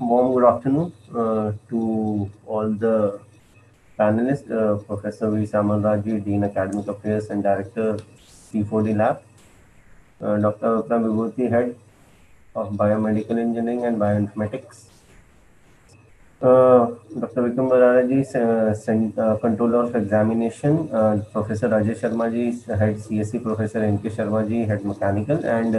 warm good afternoon to all the panelists, Professor V. Samalraji, Dean Academic Affairs and Director C4D Lab, Dr. Vikram Vibhuti, Head of Biomedical Engineering and Bioinformatics, Dr. Vikram Bararaji, Controller of Examination, Professor Rajesh Sharma ji, Head CSE, Professor N.K. Sharma ji, Head Mechanical, and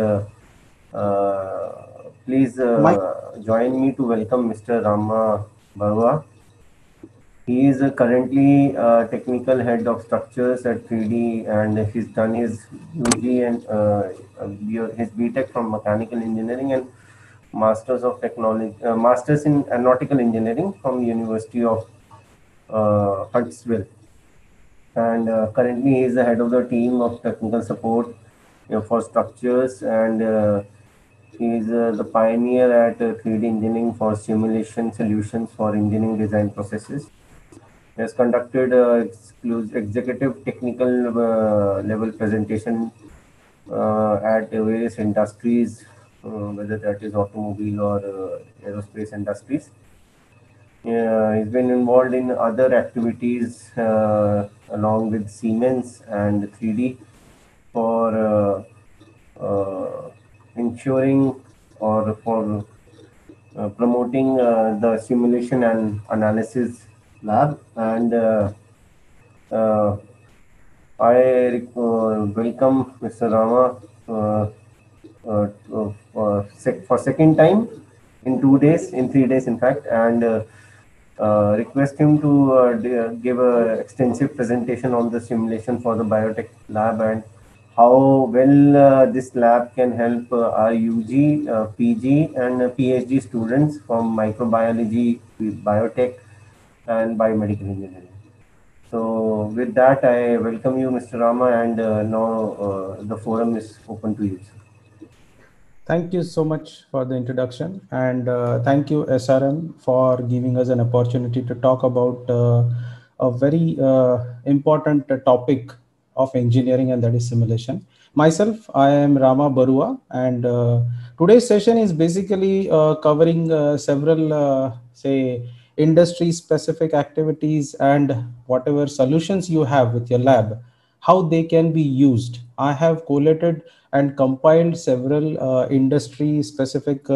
please join me to welcome Mr. Rama Barua. He is currently technical head of structures at 3D, and he's done his UG and his BTech from mechanical engineering and Masters of Technology, Masters in Aeronautical Engineering from University of Huntsville. And currently he is the head of the team of technical support for structures, and he is the pioneer at 3D engineering for simulation solutions for engineering design processes. He has conducted executive technical level presentation at various industries, whether that is automobile or aerospace industries. He's been involved in other activities along with Siemens and 3D for ensuring or for promoting the simulation and analysis lab, and I welcome Mr. Rama for second time in 2 days, in 3 days in fact, and request him to give an extensive presentation on the simulation for the biotech lab and how well this lab can help our UG, PG and PhD students from microbiology, biotech and biomedical engineering. So with that, I welcome you, Mr. Rama, and now the forum is open to you, sir. Thank you so much for the introduction, and thank you SRM for giving us an opportunity to talk about a very important topic of engineering, and that is simulation. Myself, I am Rama Barua, and today's session is basically covering several say industry specific activities and whatever solutions you have with your lab, how they can be used. I have collated and compiled several industry specific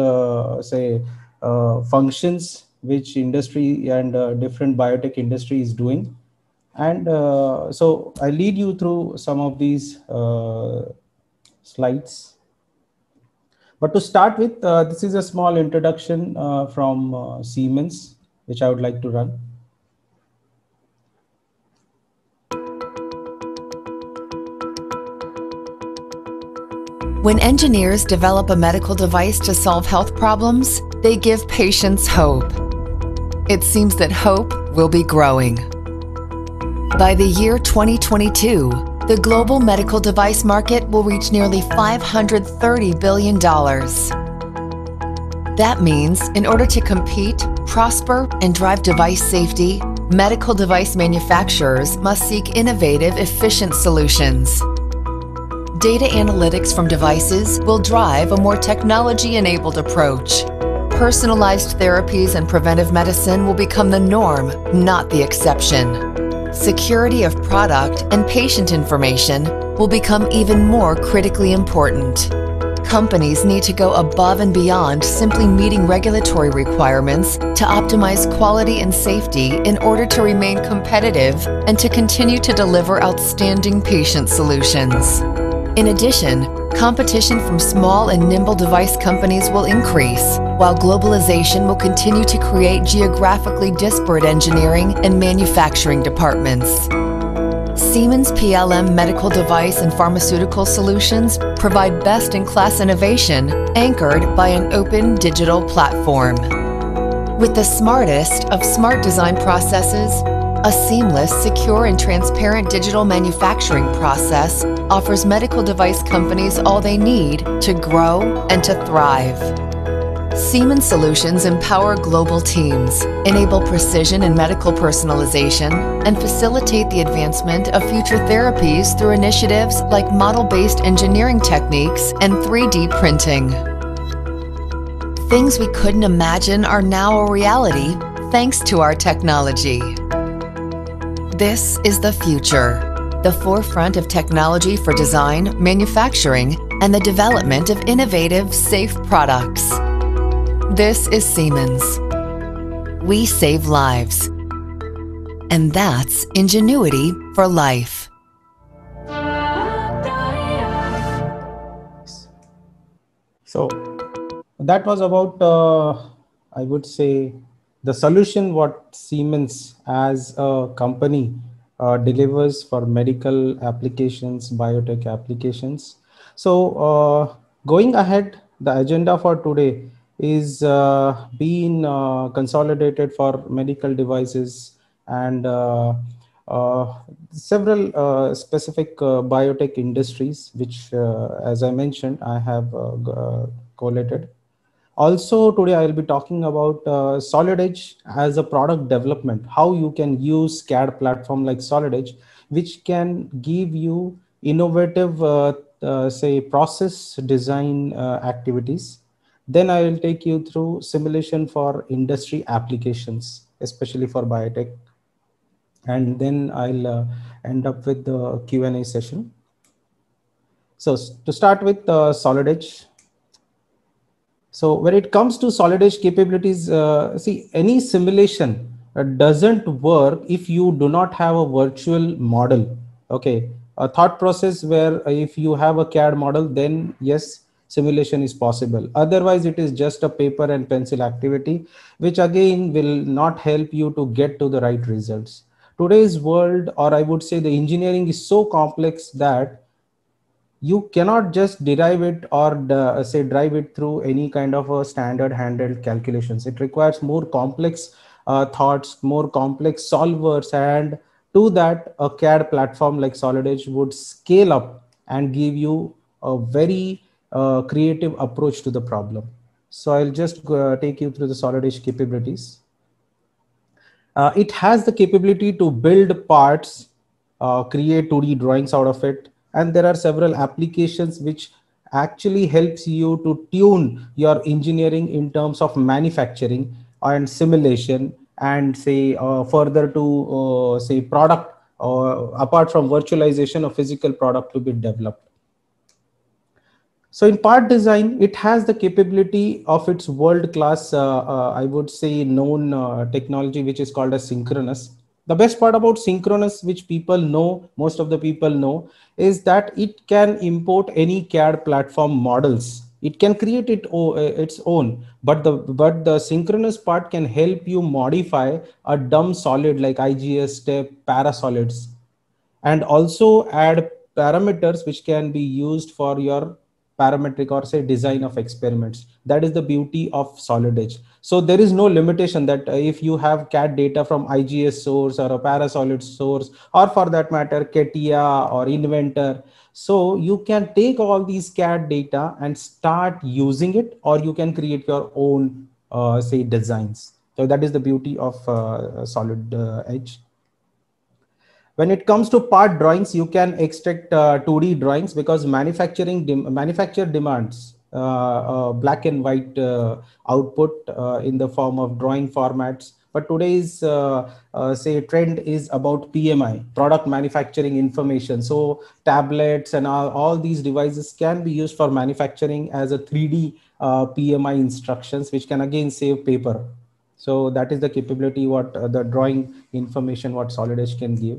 functions which industry and different biotech industry is doing, and so I lead you through some of these slides. But to start with, this is a small introduction from Siemens, which I would like to run. When engineers develop a medical device to solve health problems, they give patients hope. It seems that hope will be growing. By the year 2022, the global medical device market will reach nearly $530 billion. That means, in order to compete, prosper, and drive device safety, medical device manufacturers must seek innovative, efficient solutions. Data analytics from devices will drive a more technology-enabled approach. Personalized therapies and preventive medicine will become the norm, not the exception. Security of product and patient information will become even more critically important. Companies need to go above and beyond simply meeting regulatory requirements to optimize quality and safety in order to remain competitive and to continue to deliver outstanding patient solutions. In addition, competition from small and nimble device companies will increase, while globalization will continue to create geographically disparate engineering and manufacturing departments. Siemens PLM medical device and pharmaceutical solutions provide best-in-class innovation anchored by an open digital platform. With the smartest of smart design processes, a seamless, secure, and transparent digital manufacturing process offers medical device companies all they need to grow and to thrive. Siemens Solutions empower global teams, enable precision and medical personalization, and facilitate the advancement of future therapies through initiatives like model-based engineering techniques and 3D printing. things we couldn't imagine are now a reality thanks to our technology. This is the future, the forefront of technology for design, manufacturing, and the development of innovative, safe products. This is Siemens. We save lives. And that's ingenuity for life. So that was about, I would say, the solution what Siemens as a company delivers for medical applications, biotech applications. So going ahead, the agenda for today is being consolidated for medical devices and several specific biotech industries, which, as I mentioned, I have collated. Also, today I will be talking about Solid Edge as a product development, how you can use CAD platform like Solid Edge, which can give you innovative, say, process design activities. Then I will take you through simulation for industry applications, especially for biotech. And then I'll end up with the Q&A session. So to start with Solid Edge. So when it comes to Solid Edge capabilities, see, any simulation doesn't work if you do not have a virtual model. Okay, a thought process where if you have a CAD model, then yes, simulation is possible. Otherwise, it is just a paper and pencil activity, which again will not help you to get to the right results. Today's world, or I would say the engineering, is so complex that you cannot just derive it or say drive it through any kind of a standard handheld calculations. It requires more complex thoughts, more complex solvers, and to that a CAD platform like Solid Edge would scale up and give you a very creative approach to the problem. So I'll just take you through the Solid Edge capabilities. It has the capability to build parts, create 2D drawings out of it. And there are several applications which actually helps you to tune your engineering in terms of manufacturing and simulation, and say further to say product, apart from virtualization of physical product to be developed. So in part design, it has the capability of its world-class, I would say, known technology, which is called as synchronous. The best part about synchronous, which people know, most of the people know, is that it can import any CAD platform models. It can create its own, but the synchronous part can help you modify a dumb solid like IGS, step, parasolids, and also add parameters which can be used for your parametric or say design of experiments. That is the beauty of Solid Edge. So there is no limitation that if you have CAD data from IGS source or a parasolid source, or for that matter CATIA or Inventor, so you can take all these CAD data and start using it, or you can create your own say designs. So that is the beauty of Solid Edge. When it comes to part drawings, you can extract 2D drawings, because manufacturer demands black and white output in the form of drawing formats. But today's say trend is about PMI, product manufacturing information. So tablets and all these devices can be used for manufacturing as a 3D PMI instructions, which can again save paper. So that is the capability what the drawing information what Solid Edge can give.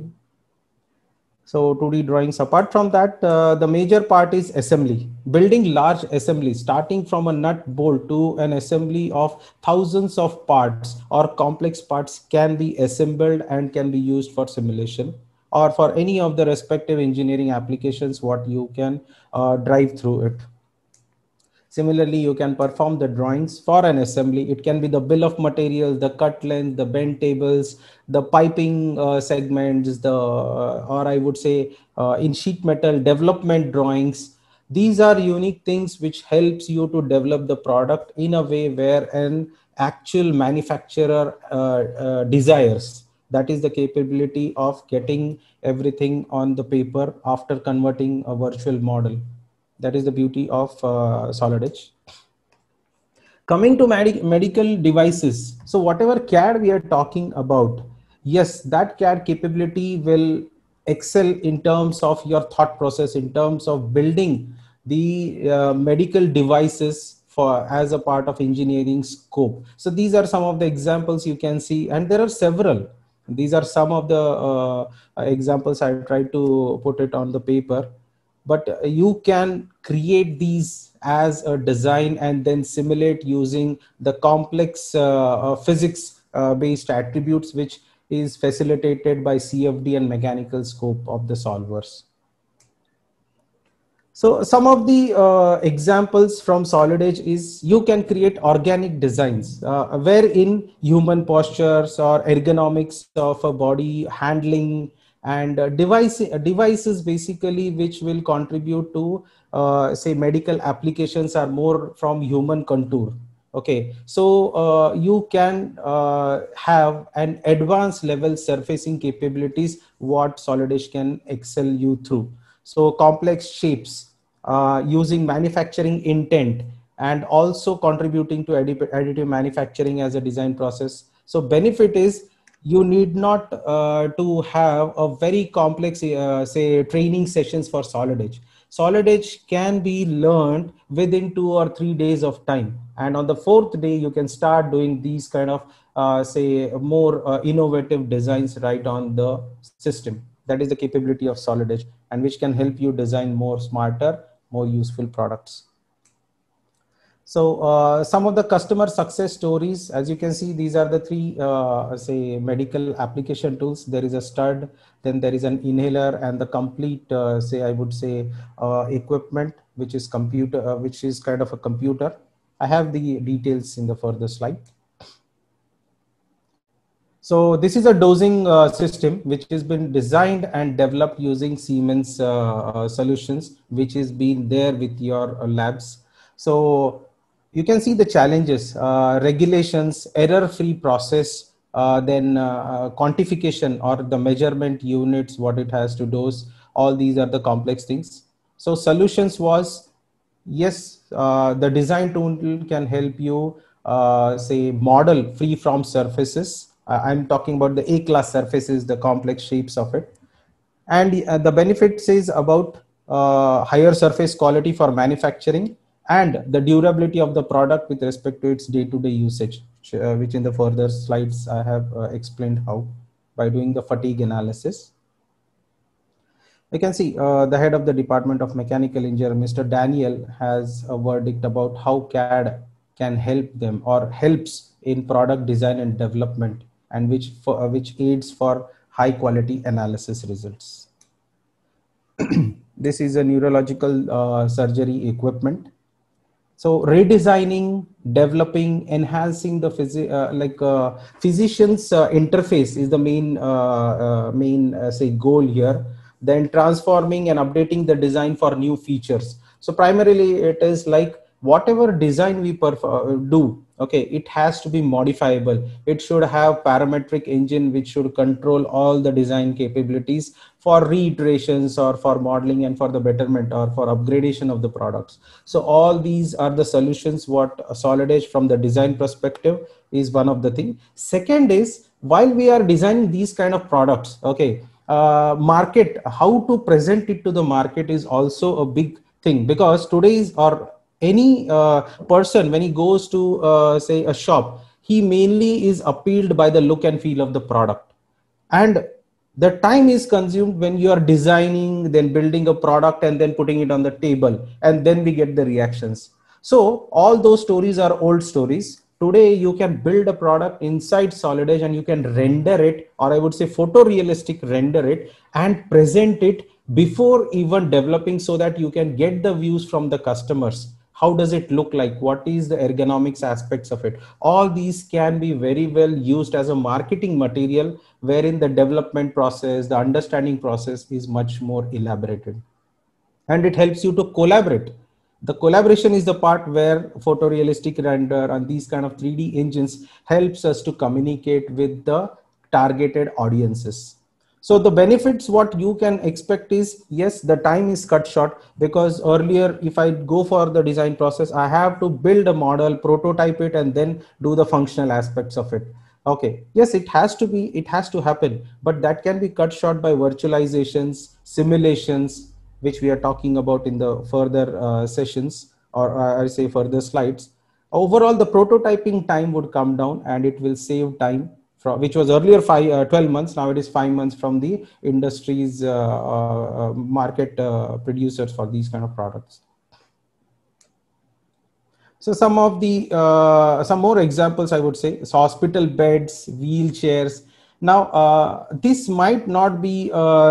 So 2D drawings. Apart from that, the major part is assembly. Building large assembly, starting from a nut bolt to an assembly of thousands of parts or complex parts, can be assembled and can be used for simulation or for any of the respective engineering applications what you can drive through it. Similarly, you can perform the drawings for an assembly. It can be the bill of materials, the cut length, the bend tables, the piping segments, or I would say in sheet metal development drawings. These are unique things which helps you to develop the product in a way where an actual manufacturer desires. That is the capability of getting everything on the paper after converting a virtual model. That is the beauty of Solid Edge. Coming to medical devices, so whatever CAD we are talking about, yes, that CAD capability will excel in terms of your thought process, in terms of building the medical devices for as a part of engineering scope. So these are some of the examples you can see, and there are several. These are some of the examples I tried to put it on the paper, but you can create these as a design and then simulate using the complex physics based attributes, which is facilitated by CFD and mechanical scope of the solvers. So some of the examples from Solid Edge is you can create organic designs wherein human postures or ergonomics of a body handling and devices basically which will contribute to say medical applications are more from human contour. Okay, so you can have an advanced level surfacing capabilities what Solid Edge can excel you through. So complex shapes using manufacturing intent and also contributing to additive manufacturing as a design process. So benefit is you need not to have a very complex say training sessions for Solid Edge. Solid Edge can be learned within 2 or 3 days of time, and on the 4th day you can start doing these kind of say more innovative designs right on the system. That is the capability of Solid Edge, and which can help you design more smarter, more useful products. So some of the customer success stories, as you can see, these are the three say medical application tools. There is a stud, then there is an inhaler, and the complete say I would say equipment, which is computer, which is kind of a computer. I have the details in the further slide. So this is a dosing system which has been designed and developed using Siemens solutions, which has been there with your labs. So you can see the challenges, regulations, error-free process, then quantification or the measurement units, what it has to dose. All these are the complex things. So solutions was, yes, the design tool can help you say model free from surfaces. I'm talking about the A-class surfaces, the complex shapes of it. And the benefits is about higher surface quality for manufacturing and the durability of the product with respect to its day-to-day usage, which in the further slides I have explained how by doing the fatigue analysis. You can see the head of the Department of Mechanical Engineering, Mr. Daniel, has a verdict about how CAD can help them or helps in product design and development, and which aids for high quality analysis results. This is a neurological surgery equipment. So redesigning, developing, enhancing the physician's interface is the main say goal here. Then transforming and updating the design for new features. So primarily it is like whatever design we do, okay, it has to be modifiable. It should have parametric engine which should control all the design capabilities for reiterations or for modeling and for the betterment or for upgradation of the products. So all these are the solutions what Solid Edge from the design perspective is one of the thing. Second is, while we are designing these kind of products, okay, market, how to present it to the market is also a big thing, because today's or any person when he goes to say a shop, he mainly is appealed by the look and feel of the product, and the time is consumed when you are designing, then building a product and then putting it on the table, and then we get the reactions. So all those stories are old stories. Today you can build a product inside Solid Edge and you can render it, or I would say photorealistic render it and present it before even developing, so that you can get the views from the customers. How does it look like? What is the ergonomics aspects of it? All these can be very well used as a marketing material, wherein the development process, the understanding process is much more elaborated. And it helps you to collaborate. The collaboration is the part where photorealistic render and these kind of 3D engines helps us to communicate with the targeted audiences. So the benefits, what you can expect is, yes, the time is cut short, because earlier, if I go for the design process, I have to build a model, prototype it, and then do the functional aspects of it. Okay, yes, it has to happen, but that can be cut short by virtualizations, simulations, which we are talking about in the further sessions, or I say further slides. Overall, the prototyping time would come down, and it will save time from, which was earlier 12 months. Now it is 5 months from the industry's market producers for these kind of products. So some of the some more examples I would say. So hospital beds, wheelchairs. Now this might not be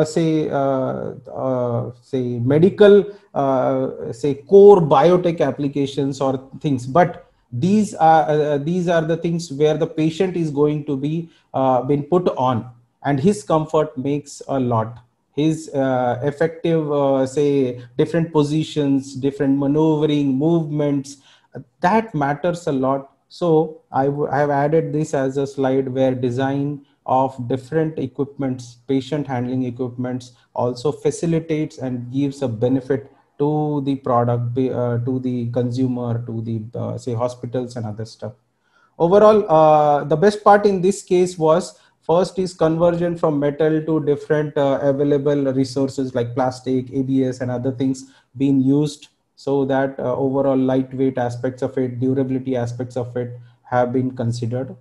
say medical say core biotech applications or things, but these are the things where the patient is going to be been put on, and his comfort makes a lot. His effective say different positions, different maneuvering movements, that matters a lot. So I have added this as a slide where design of different equipments, patient handling equipments, also facilitates and gives a benefit to the product, to the consumer, to the say hospitals and other stuff. Overall, the best part in this case was, first is conversion from metal to different available resources like plastic, ABS and other things being used, so that overall lightweight aspects of it, durability aspects of it have been considered.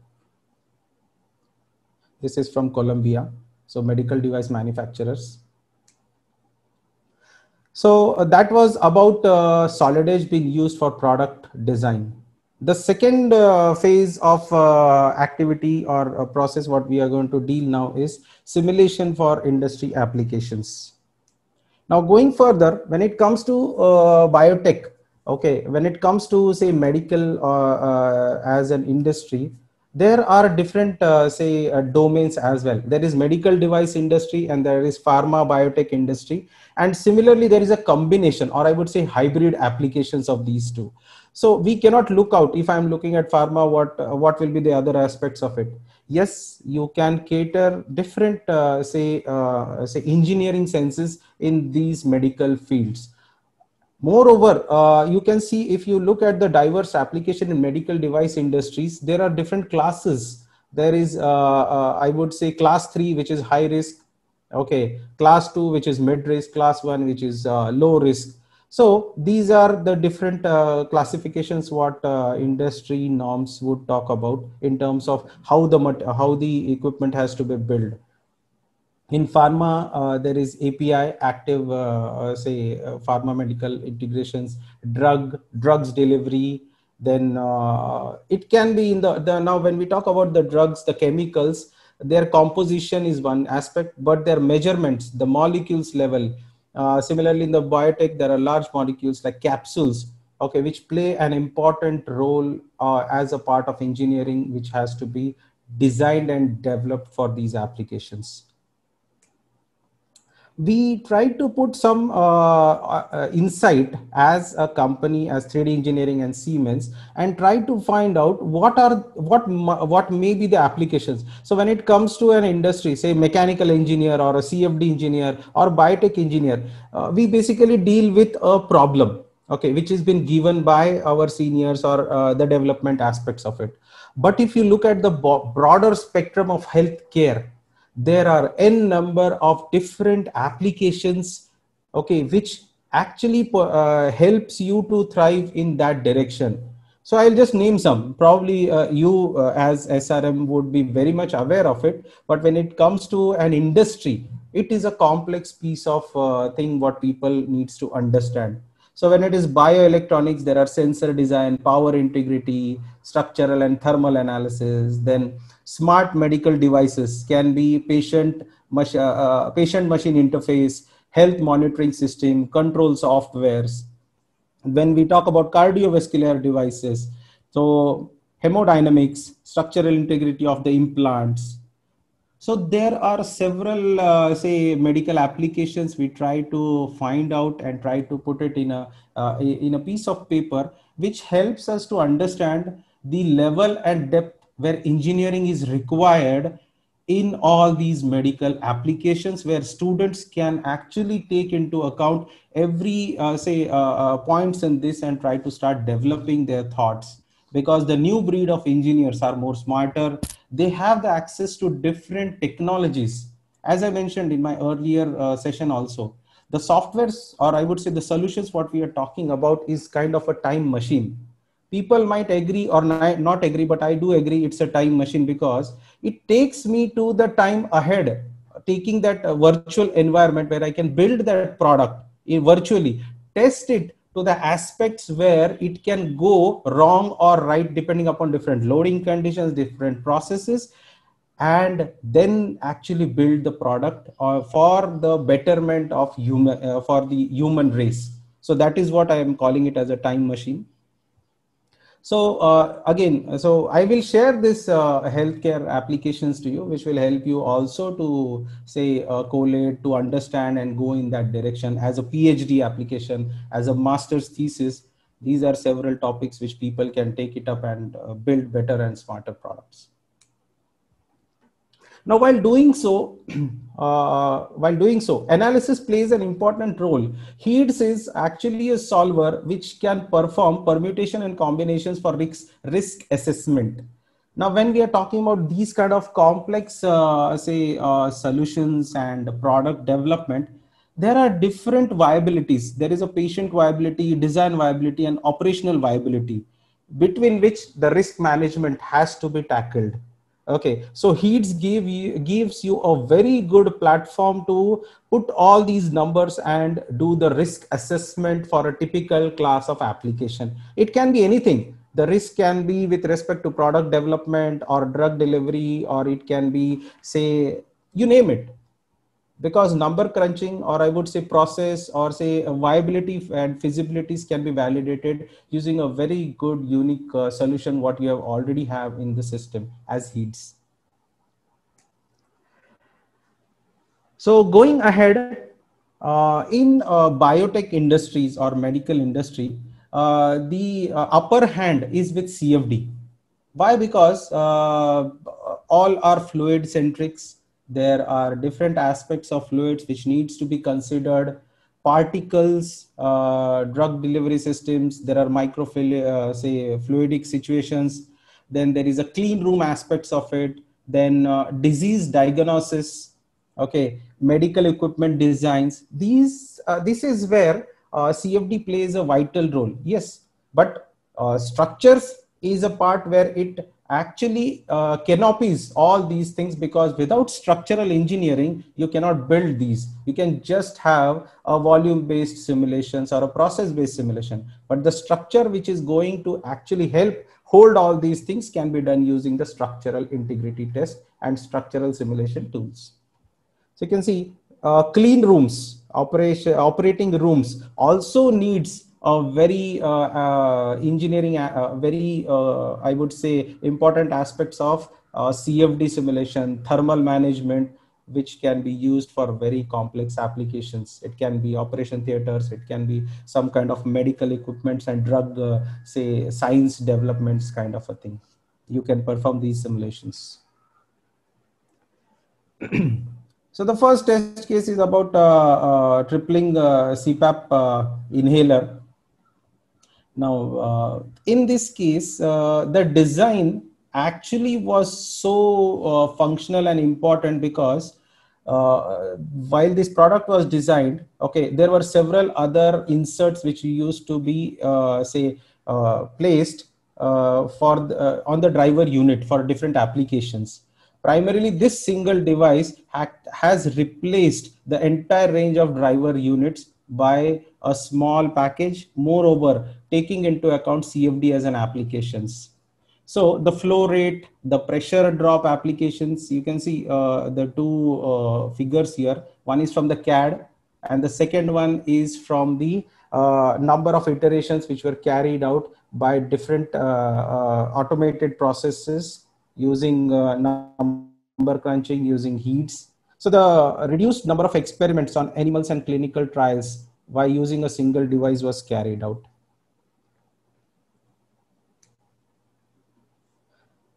This is from Columbia, so medical device manufacturers. So that was about solid edge being used for product design. The second phase of activity or process what we are going to deal now is simulation for industry applications. Now going further, when it comes to biotech, okay, when it comes to say medical as an industry, there are different say domains as well. There is medical device industry and there is pharma biotech industry, and similarly there is a combination, or I would say hybrid applications of these two. So we cannot look out, if I'm looking at pharma, what will be the other aspects of it. Yes, you can cater different say engineering senses in these medical fields. Moreover, you can see, if you look at the diverse application in medical device industries, there are different classes. There is, I would say, class 3, which is high risk. Okay, class 2, which is mid risk, class 1, which is low risk. So these are the different classifications what industry norms would talk about in terms of how the equipment has to be built. In pharma, there is API, active, pharma medical integrations, drugs delivery. Then it can be in the now when we talk about the drugs, the chemicals, their composition is one aspect, but their measurements, the molecules level. Similarly, in the biotech, there are large molecules like capsules, okay, which play an important role as a part of engineering, which has to be designed and developed for these applications. We try to put some insight as a company, as 3D Engineering and Siemens, and try to find out what may be the applications. So when it comes to an industry, say mechanical engineer or a CFD engineer or biotech engineer, we basically deal with a problem, okay, which has been given by our seniors or the development aspects of it. But if you look at the broader spectrum of healthcare, there are n number of different applications, okay, which actually helps you to thrive in that direction. So I'll just name some. Probably you as SRM would be very much aware of it, but when it comes to an industry, it is a complex piece of thing what people needs to understand. So when it is bioelectronics, there are sensor design, power integrity, structural and thermal analysis. Then smart medical devices can be patient machine interface, health monitoring system, control softwares. When we talk about cardiovascular devices, so hemodynamics, structural integrity of the implants. So there are several, say, medical applications we try to find out and try to put it in a piece of paper, which helps us to understand the level and depth where engineering is required in all these medical applications, where students can actually take into account every points in this and try to start developing their thoughts, because the new breed of engineers are more smarter. They have the access to different technologies. As I mentioned in my earlier session also, the softwares, or I would say the solutions what we are talking about, is kind of a time machine. People might agree or not agree, but I do agree it's a time machine, because it takes me to the time ahead, taking that virtual environment where I can build that product virtually, test it to the aspects where it can go wrong or right, depending upon different loading conditions, different processes, and then actually build the product for the betterment of human, for the human race. So that is what I am calling it, as a time machine. So again, so I will share this healthcare applications to you, which will help you also to say collate, to understand and go in that direction as a PhD application, as a master's thesis. These are several topics which people can take it up and build better and smarter products. Now, while doing so, analysis plays an important role. HEADS is actually a solver which can perform permutation and combinations for risk assessment. Now, when we are talking about these kind of complex, solutions and product development, there are different viabilities. There is a patient viability, design viability, and operational viability, between which the risk management has to be tackled. Okay, so HEADS gives you a very good platform to put all these numbers and do the risk assessment for a typical class of application. It can be anything. The risk can be with respect to product development or drug delivery, or it can be, say, you name it, because number crunching, or I would say process, or say viability and feasibilities can be validated using a very good unique solution what you have already have in the system as HEADS. So going ahead, in biotech industries or medical industry, the upper hand is with CFD. Why? Because all are fluid centrics. There are different aspects of fluids which needs to be considered. Particles, drug delivery systems. There are fluidic situations. Then there is a clean room aspects of it. Then disease diagnosis. Okay, medical equipment designs. This is where CFD plays a vital role. Yes, but structures is a part where it actually canopies all these things, because without structural engineering you cannot build these. You can just have a volume based simulations or a process based simulation, but the structure which is going to actually help hold all these things can be done using the structural integrity test and structural simulation tools. So you can see clean rooms, operating rooms also needs a very engineering, very, I would say, important aspects of CFD simulation, thermal management, which can be used for very complex applications. It can be operation theaters, it can be some kind of medical equipments and drug, say, science developments kind of a thing. You can perform these simulations. So the first test case is about tripling CPAP inhaler. Now, in this case, the design actually was so functional and important, because while this product was designed, okay, there were several other inserts which used to be, placed on the driver unit for different applications. Primarily, this single device has replaced the entire range of driver units by a small package, moreover taking into account CFD as an applications. So the flow rate, the pressure drop applications, you can see the two figures here. One is from the CAD and the second one is from the number of iterations which were carried out by different automated processes using number crunching, using HEADS. So the reduced number of experiments on animals and clinical trials by using a single device was carried out.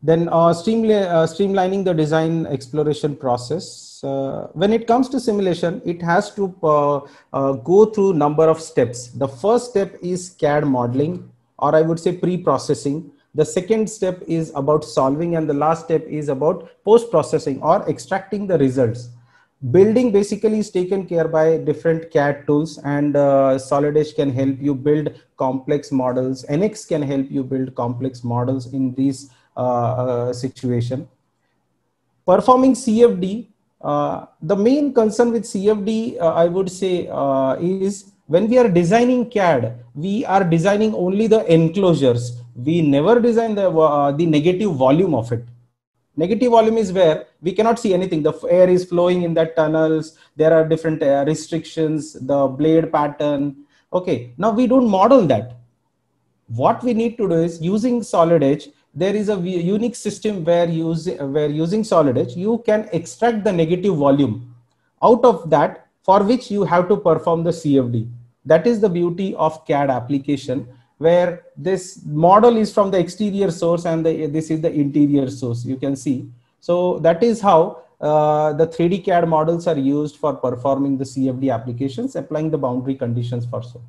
Then streamlining the design exploration process. When it comes to simulation, it has to go through number of steps. The first step is CAD modeling, or I would say pre-processing. The second step is about solving, and the last step is about post-processing or extracting the results. Building basically is taken care by different CAD tools, and Solid Edge can help you build complex models. NX can help you build complex models in these situation. Performing CFD, the main concern with CFD, I would say, is when we are designing CAD, we are designing only the enclosures. We never design the negative volume of it. Negative volume is where we cannot see anything. The air is flowing in that tunnels. There are different restrictions, the blade pattern. Okay, now we don't model that. What we need to do is, using Solid Edge, there is a unique system where using Solid Edge, you can extract the negative volume out of that, for which you have to perform the CFD. That is the beauty of CAD application, where this model is from the exterior source and this is the interior source, you can see. So that is how the 3D CAD models are used for performing the CFD applications, applying the boundary conditions for so.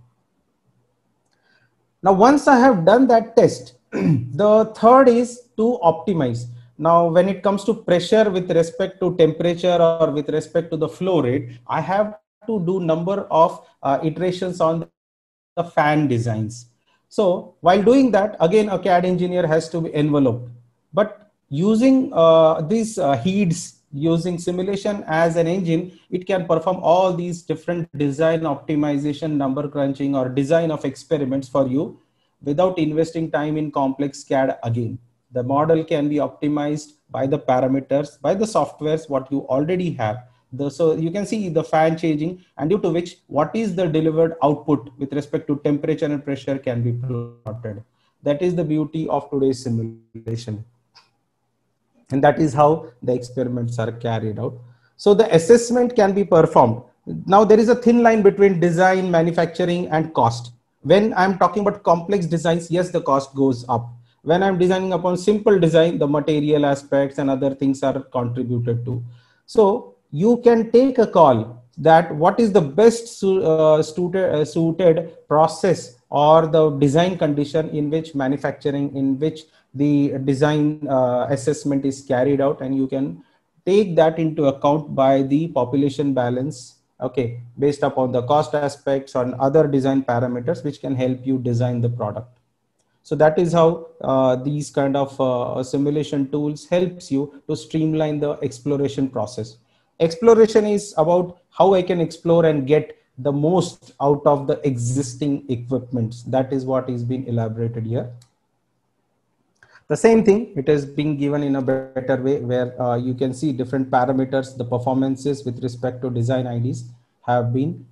Now, once I have done that test, the third is to optimize. Now, when it comes to pressure with respect to temperature or with respect to the flow rate, I have to do number of iterations on the fan designs. So while doing that, again, a CAD engineer has to be enveloped. But using these HEADs, using simulation as an engine, it can perform all these different design optimization, number crunching, or design of experiments for you without investing time in complex CAD again. The model can be optimized by the parameters, by the softwares, what you already have. So you can see the fan changing, and due to which what is the delivered output with respect to temperature and pressure can be plotted. That is the beauty of today's simulation. And that is how the experiments are carried out. So the assessment can be performed. Now there is a thin line between design, manufacturing, and cost. When I'm talking about complex designs, yes, the cost goes up. When I'm designing upon simple design, the material aspects and other things are contributed to. So you can take a call that what is the best suited process or the design condition in which manufacturing, in which the design assessment is carried out, and you can take that into account by the population balance, okay, based upon the cost aspects or other design parameters which can help you design the product. So that is how these kind of simulation tools helps you to streamline the exploration process. Exploration is about how I can explore and get the most out of the existing equipments. That is what is being elaborated here. The same thing, it is being given in a better way, where you can see different parameters, the performances with respect to design IDs have been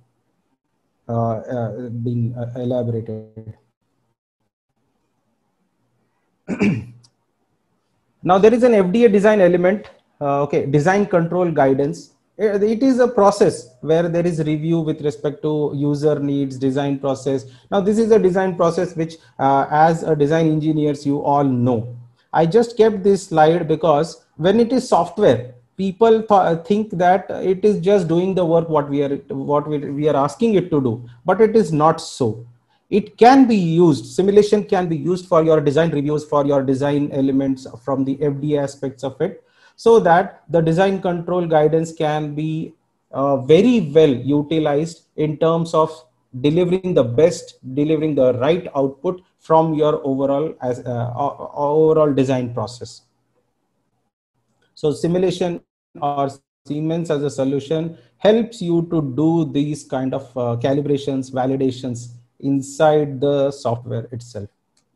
elaborated. Now there is an FDA design element, okay, design control guidance. It is a process where there is review with respect to user needs, design process. Now this is a design process which as a design engineers, you all know. I just kept this slide because when it is software, people think that it is just doing the work what we are asking it to do, but it is not so. It can be used, simulation can be used for your design reviews, for your design elements from the FDA aspects of it, so that the design control guidance can be very well utilized in terms of delivering the best, delivering the right output from your overall design process. So simulation or Siemens as a solution helps you to do these kind of calibrations, validations inside the software itself.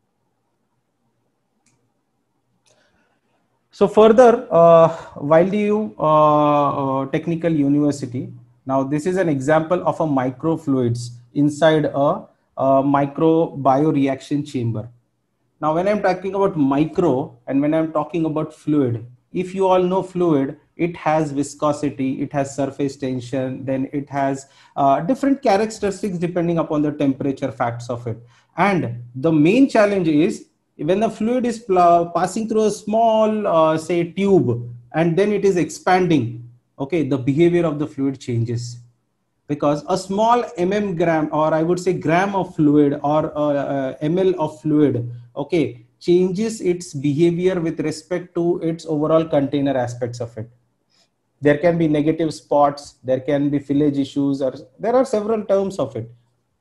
So further, Wildview Technical University. Now this is an example of a microfluids inside a micro bioreaction chamber. Now when I'm talking about micro and when I'm talking about fluid, if you all know fluid, it has viscosity, it has surface tension, then it has different characteristics depending upon the temperature facts of it. And the main challenge is when the fluid is passing through a small, say, tube, and then it is expanding, okay, the behavior of the fluid changes, because a small gram, or I would say gram of fluid, or ml of fluid, okay, changes its behavior with respect to its overall container aspects of it. There can be negative spots, there can be fillage issues, or there are several terms of it.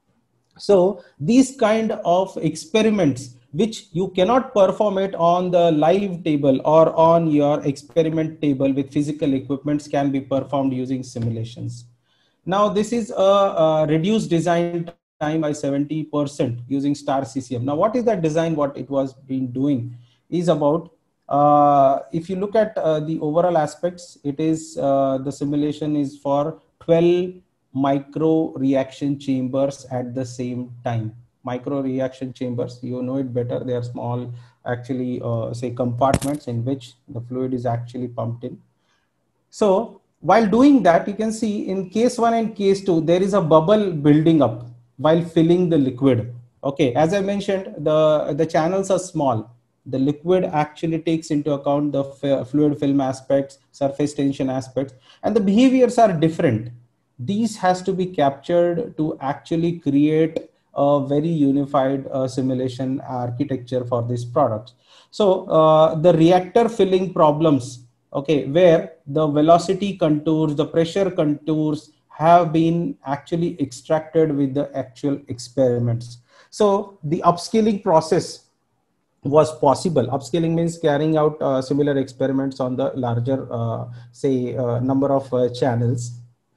So these kind of experiments, which you cannot perform it on the live table or on your experiment table with physical equipments, can be performed using simulations. Now this is a reduced design time by 70% using star CCM. Now what is that design? What it was been doing is about, if you look at the overall aspects, it is the simulation is for 12 micro reaction chambers at the same time. Micro reaction chambers, you know it better, they are small, actually say compartments in which the fluid is actually pumped in. So while doing that, you can see in case 1 and case 2, there is a bubble building up while filling the liquid. Okay, as I mentioned, the channels are small. The liquid actually takes into account the fluid film aspects, surface tension aspects, and the behaviors are different. These has to be captured to actually create a very unified simulation architecture for these products. So the reactor filling problems, okay, where the velocity contours, the pressure contours have been actually extracted with the actual experiments. So the upscaling process was possible. Upscaling means carrying out similar experiments on the larger, say, number of channels.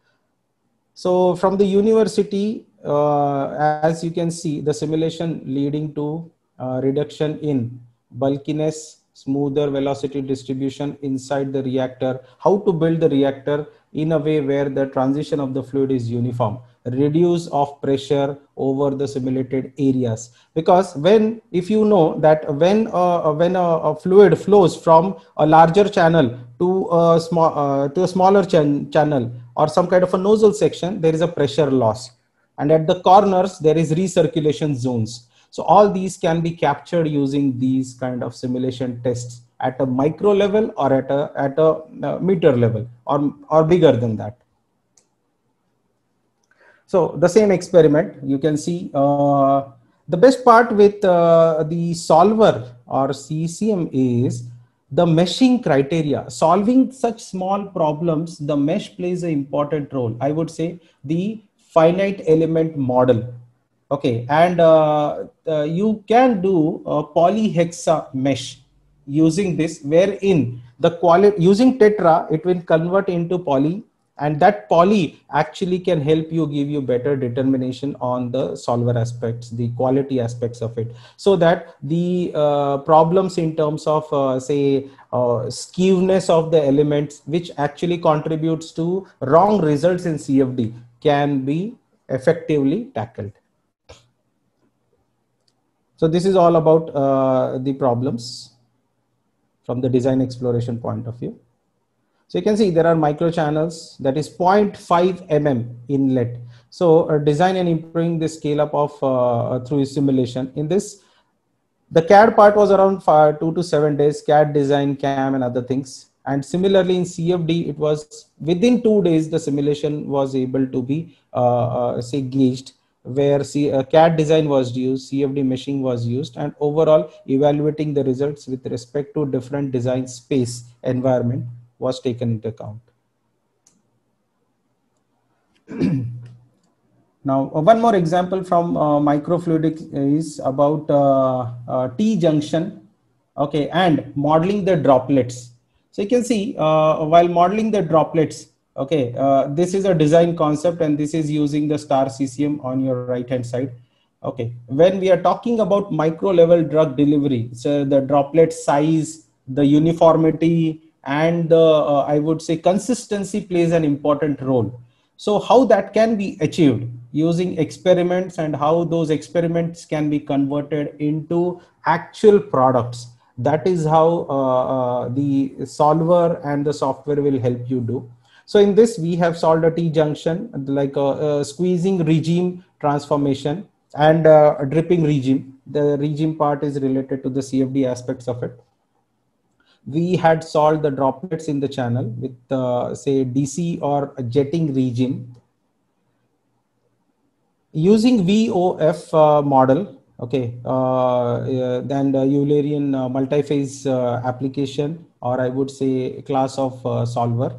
So from the university, as you can see, the simulation leading to reduction in bulkiness, smoother velocity distribution inside the reactor, how to build the reactor in a way where the transition of the fluid is uniform, reduce of pressure over the simulated areas. Because when, if you know that when a fluid flows from a larger channel to a smaller channel or some kind of a nozzle section, there is a pressure loss, and at the corners there is recirculation zones. So all these can be captured using these kind of simulation tests at a micro level or at a meter level or bigger than that. So the same experiment, you can see the best part with the solver or CCM is the meshing criteria. Solving such small problems, the mesh plays an important role. I would say the finite element model. Okay, and you can do a polyhexa mesh using this, wherein the quality using tetra, it will convert into poly, and that poly actually can help you give you better determination on the solver aspects, the quality aspects of it, so that the problems in terms of say skewness of the elements, which actually contributes to wrong results in CFD, can be effectively tackled. So this is all about the problems from the design exploration point of view. So you can see there are micro channels, that is 0.5 mm inlet. So design and improving the scale up of through simulation. In this, the CAD part was around 2 to 7 days, CAD design, CAM and other things. And similarly in CFD, it was within 2 days, the simulation was able to be say gauged, where CAD design was used, CFD meshing was used, and overall evaluating the results with respect to different design space environment was taken into account. Now, one more example from microfluidics is about T-junction, okay, and modeling the droplets. So you can see while modeling the droplets, okay, this is a design concept, and this is using the star CCM on your right hand side. Okay, when we are talking about micro level drug delivery, so the droplet size, the uniformity, and the I would say consistency plays an important role. So how that can be achieved using experiments, and how those experiments can be converted into actual products, that is how the solver and the software will help you do. So in this, we have solved a T-junction, like a squeezing regime transformation and a dripping regime. The regime part is related to the CFD aspects of it. We had solved the droplets in the channel with say DC or a jetting regime using VOF model. Okay, then the Eulerian multi-phase application, or I would say class of solver.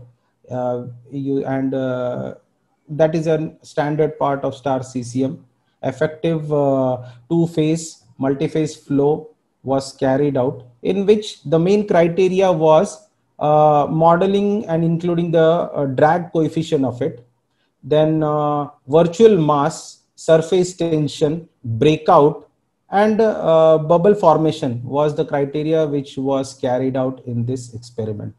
That is a standard part of star CCM. Effective two-phase multi-phase flow was carried out, in which the main criteria was modeling and including the drag coefficient of it, then virtual mass, surface tension, breakout, and bubble formation was the criteria which was carried out in this experiment.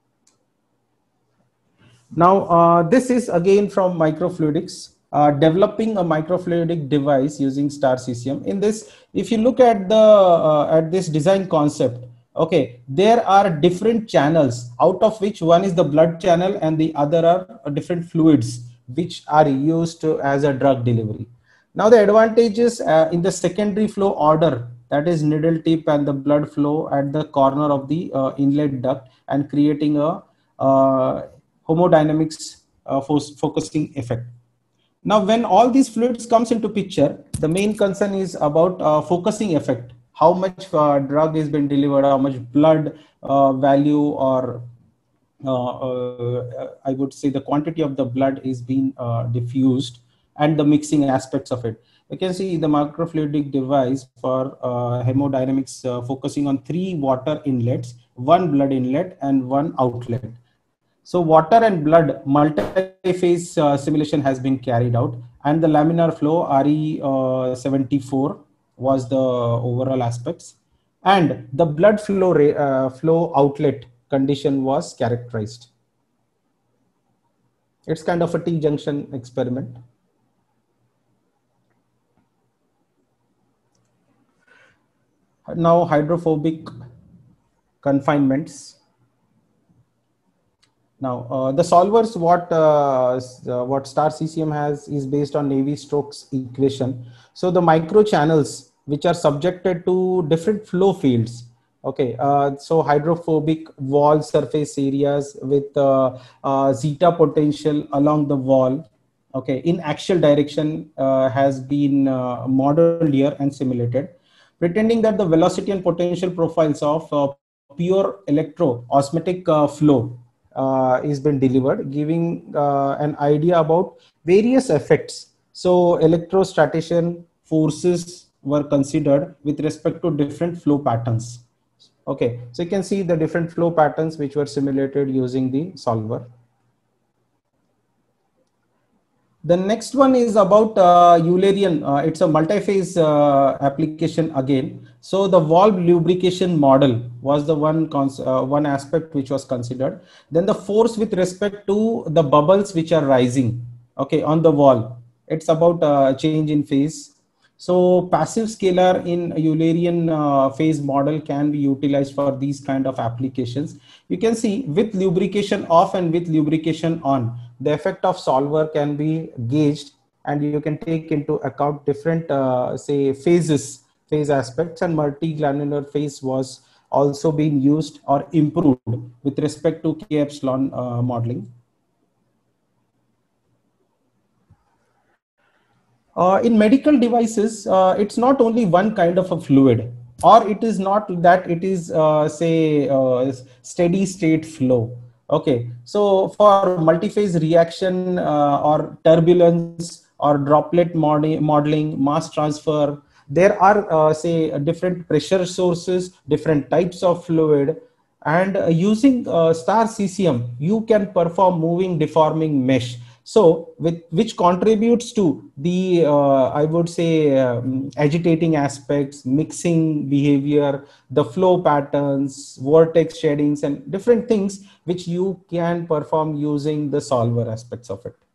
Now, this is again from microfluidics, developing a microfluidic device using star CCM. In this, if you look at the at this design concept, okay, there are different channels, out of which one is the blood channel and the other are different fluids which are used as a drug delivery. Now, the advantages in the secondary flow order, that is needle tip and the blood flow at the corner of the inlet duct, and creating a homodynamics focusing effect. Now, when all these fluids comes into picture, the main concern is about focusing effect. How much drug is being delivered, how much blood value, or I would say the quantity of the blood is being diffused, and the mixing aspects of it. You can see the microfluidic device for hemodynamics focusing on 3 water inlets, 1 blood inlet, and 1 outlet. So water and blood multi-phase simulation has been carried out, and the laminar flow RE74 was the overall aspects, and the blood flow flow outlet condition was characterized. It's kind of a T-junction experiment. Now, hydrophobic confinements. Now, the solvers what star CCM has is based on Navier-Stokes equation. So the micro channels which are subjected to different flow fields. Okay, so hydrophobic wall surface areas with zeta potential along the wall. Okay, in axial direction has been modeled here and simulated, pretending that the velocity and potential profiles of pure electro-osmotic flow is been delivered, giving an idea about various effects. So electrostatation forces were considered with respect to different flow patterns. Okay, so you can see the different flow patterns which were simulated using the solver. The next one is about Eulerian. It's a multi-phase application again. So the valve lubrication model was the one aspect which was considered. Then the force with respect to the bubbles which are rising, okay, on the wall. It's about change in phase. So passive scalar in Eulerian phase model can be utilized for these kind of applications. You can see with lubrication off and with lubrication on, the effect of solver can be gauged, and you can take into account different say phase aspects, and multi-granular phase was also being used or improved with respect to K epsilon modeling. In medical devices, it's not only one kind of a fluid, or it is not that it is steady state flow. Okay, so for multi-phase reaction or turbulence or droplet modeling, mass transfer, there are say different pressure sources, different types of fluid, and using star CCM, you can perform moving deforming mesh. So which contributes to the I would say agitating aspects, mixing behavior, the flow patterns, vortex shadings, and different things which you can perform using the solver aspects of it.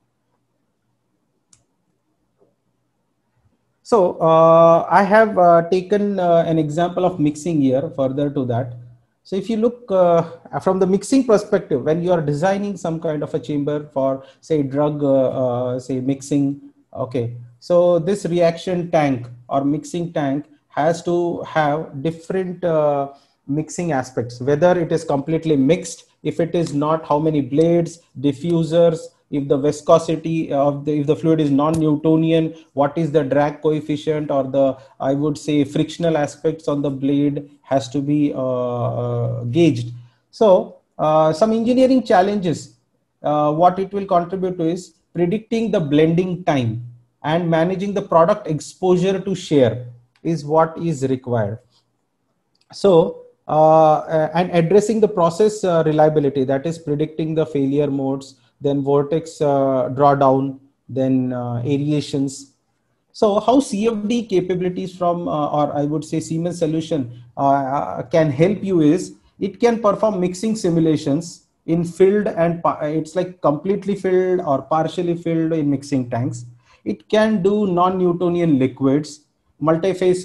So I have taken an example of mixing here further to that. So if you look from the mixing perspective, when you are designing some kind of a chamber for say drug, say mixing, okay. So this reaction tank or mixing tank has to have different mixing aspects, whether it is completely mixed, if it is not, how many blades, diffusers, if the viscosity of if the fluid is non-Newtonian, what is the drag coefficient, or the, I would say, frictional aspects on the blade has to be gauged. So some engineering challenges, what it will contribute to is predicting the blending time and managing the product exposure to share is what is required. So and addressing the process reliability, that is predicting the failure modes, then vortex drawdown, then aerations. So how CFD capabilities from, or I would say Siemens solution can help you is, it can perform mixing simulations in filled and it's like completely filled or partially filled in mixing tanks. It can do non-Newtonian liquids, multi-phase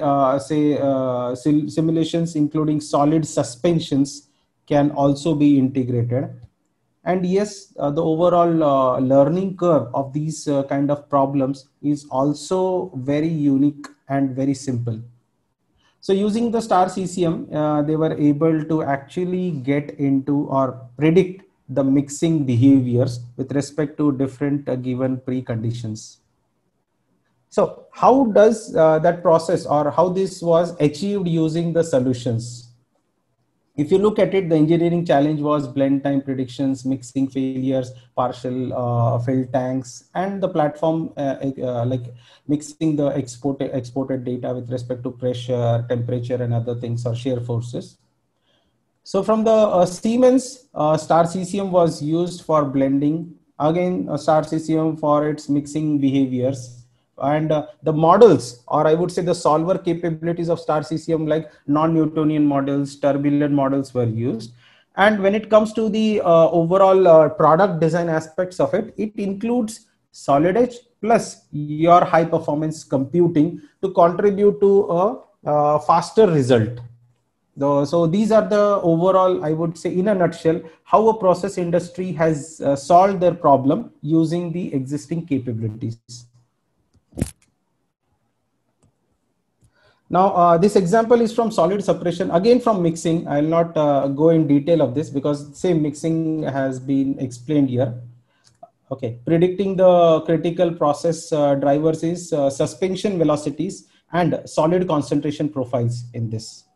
simulations including solid suspensions can also be integrated. And yes, the overall learning curve of these kind of problems is also very unique and very simple. So using the star CCM, they were able to actually get into or predict the mixing behaviors with respect to different given preconditions. So how does that process, or how this was achieved using the solutions? If you look at it, the engineering challenge was blend time predictions, mixing failures, partial filled tanks, and the platform like mixing the exported data with respect to pressure, temperature, and other things, or shear forces. So from the Siemens, star CCM was used for blending. Again, star CCM for its mixing behaviors. And the models, or I would say the solver capabilities of star CCM, like non-Newtonian models, turbulent models were used. And when it comes to the overall product design aspects of it, it includes solid edge plus your high performance computing to contribute to a faster result. So these are the overall, I would say, in a nutshell, how a process industry has solved their problem using the existing capabilities. Now, this example is from solid separation, again from mixing. I'll not go in detail of this because same mixing has been explained here. Okay, predicting the critical process drivers is suspension velocities and solid concentration profiles in this.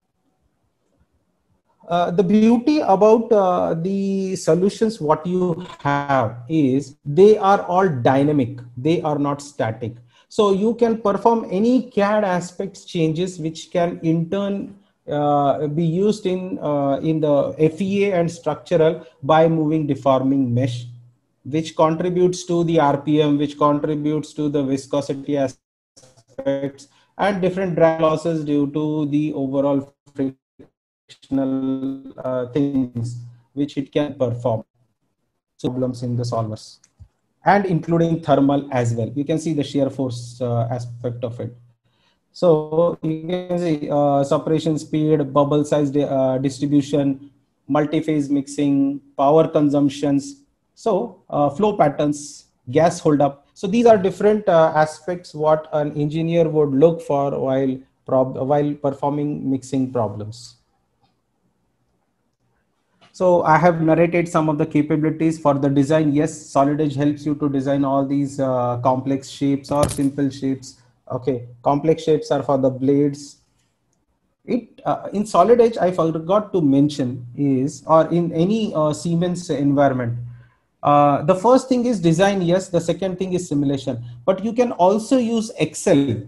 The beauty about the solutions what you have is they are all dynamic, they are not static. So you can perform any CAD aspects changes which can in turn be used in the FEA and structural by moving deforming mesh, which contributes to the RPM, which contributes to the viscosity aspects and different drag losses due to the overall things which it can perform. So problems in the solvers and including thermal as well. You can see the shear force aspect of it. So you can see separation speed, bubble size distribution, multi-phase mixing, power consumptions, so flow patterns, gas holdup. So these are different aspects what an engineer would look for while performing mixing problems. So I have narrated some of the capabilities for the design. Yes, Solid Edge helps you to design all these complex shapes or simple shapes. Okay, complex shapes are for the blades. In Solid Edge, I forgot to mention is, or in any Siemens environment, the first thing is design. Yes, the second thing is simulation. But you can also use Excel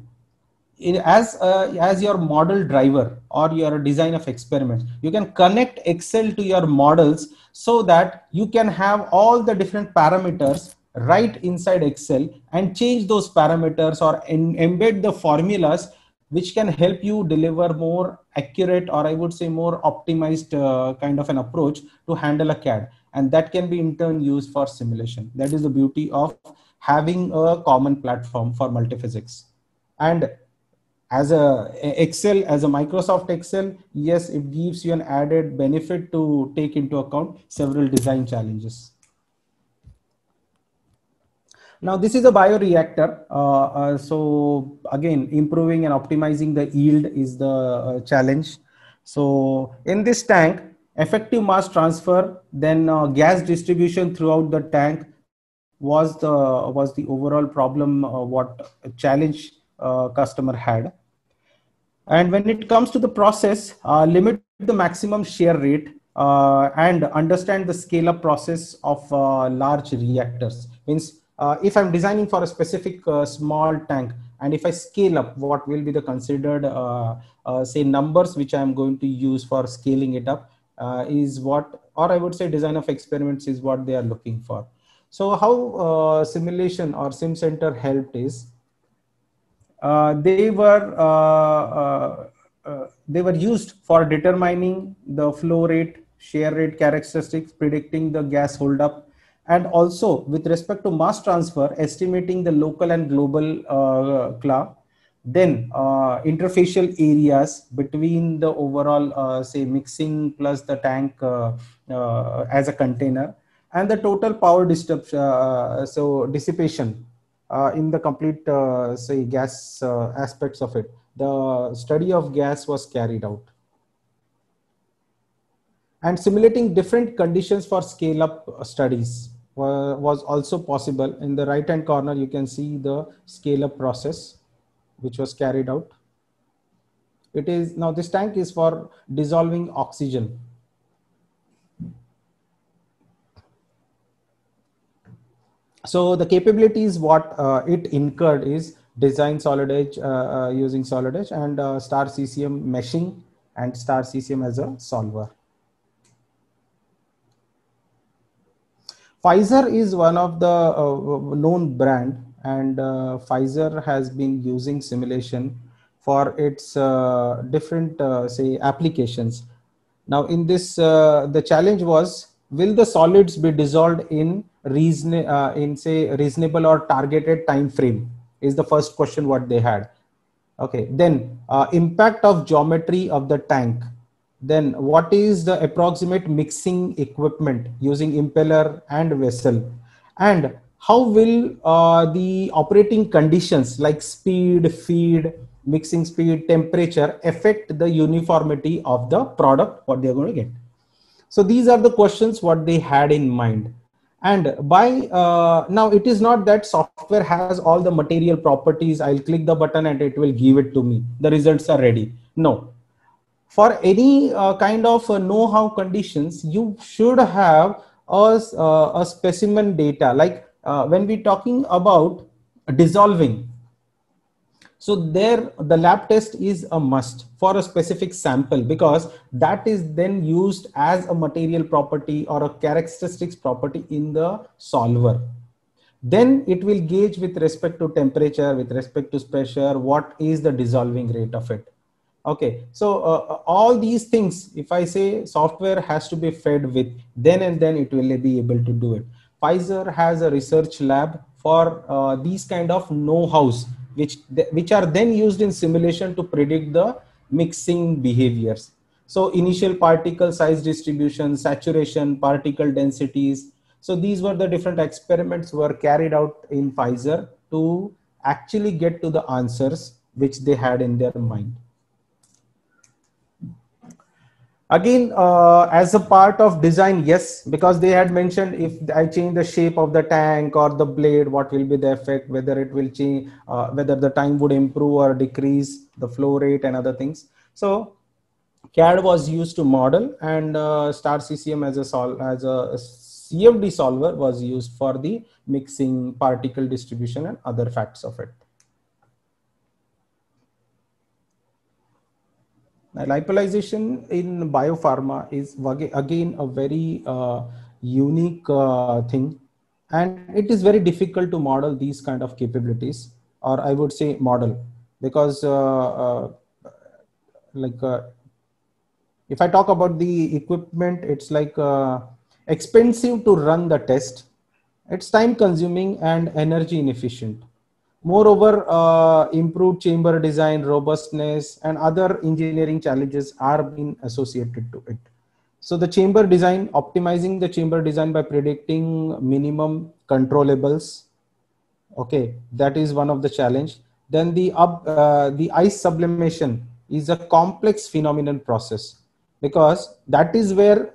as your model driver or your design of experiments. You can connect Excel to your models so that you can have all the different parameters right inside Excel and change those parameters or embed the formulas which can help you deliver more accurate, or I would say more optimized kind of an approach to handle a CAD. And that can be in turn used for simulation. That is the beauty of having a common platform for multiphysics. And as a Excel, as a Microsoft Excel, yes, it gives you an added benefit to take into account several design challenges. Now this is a bioreactor. So again, improving and optimizing the yield is the challenge. So in this tank, effective mass transfer, then gas distribution throughout the tank was the overall problem, what challenge customer had. And when it comes to the process, limit the maximum shear rate and understand the scale up process of large reactors. Means if I'm designing for a specific small tank, and if I scale up, what will be the considered say numbers which I'm going to use for scaling it up is what, or I would say design of experiments is what they are looking for. So how simulation or sim center helped is they were used for determining the flow rate, shear rate characteristics, predicting the gas holdup, and also with respect to mass transfer, estimating the local and global CLA, then interfacial areas between the overall say mixing plus the tank as a container, and the total power dissipation in the complete say gas aspects of it. The study of gas was carried out, and simulating different conditions for scale up studies was also possible. In the right hand corner you can see the scale up process which was carried out. It is now, this tank is for dissolving oxygen. So the capabilities what it incurred is design solid edge using solid edge, and star CCM meshing and star CCM as a solver. Pfizer is one of the known brand, and Pfizer has been using simulation for its different say applications. Now in this the challenge was, will the solids be dissolved in reasonable or targeted time frame, is the first question what they had. Okay, then impact of geometry of the tank. Then what is the approximate mixing equipment using impeller and vessel, and how will the operating conditions like speed, feed, mixing speed, temperature affect the uniformity of the product what they are going to get. So these are the questions what they had in mind. And by now it is not that software has all the material properties, I'll click the button and it will give it to me, the results are ready. No, for any kind of know-how conditions, you should have a specimen data. Like when we talking about dissolving, so there the lab test is a must for a specific sample, because that is then used as a material property or a characteristics property in the solver. Then it will gauge with respect to temperature, with respect to pressure, what is the dissolving rate of it. Okay, so all these things, if I say software has to be fed with, then and then it will be able to do it. Pfizer has a research lab for these kind of know-hows, which are then used in simulation to predict the mixing behaviors. So initial particle size distribution, saturation, particle densities. So these were the different experiments were carried out in Pfizer to actually get to the answers which they had in their mind. Again, as a part of design, yes, because they had mentioned if I change the shape of the tank or the blade, what will be the effect, whether it will change, whether the time would improve or decrease, the flow rate and other things. So CAD was used to model, and star CCM as a CFD solver was used for the mixing, particle distribution and other facts of it. Lipolization in biopharma is again a very unique thing, and it is very difficult to model these kind of capabilities, or I would say model, because if I talk about the equipment, it's like expensive to run the test, it's time consuming and energy inefficient. Moreover, improved chamber design, robustness, and other engineering challenges are being associated to it. So the chamber design, optimizing the chamber design by predicting minimum controllables, Okay, that is one of the challenge. Then the ice sublimation is a complex phenomenon process, because that is where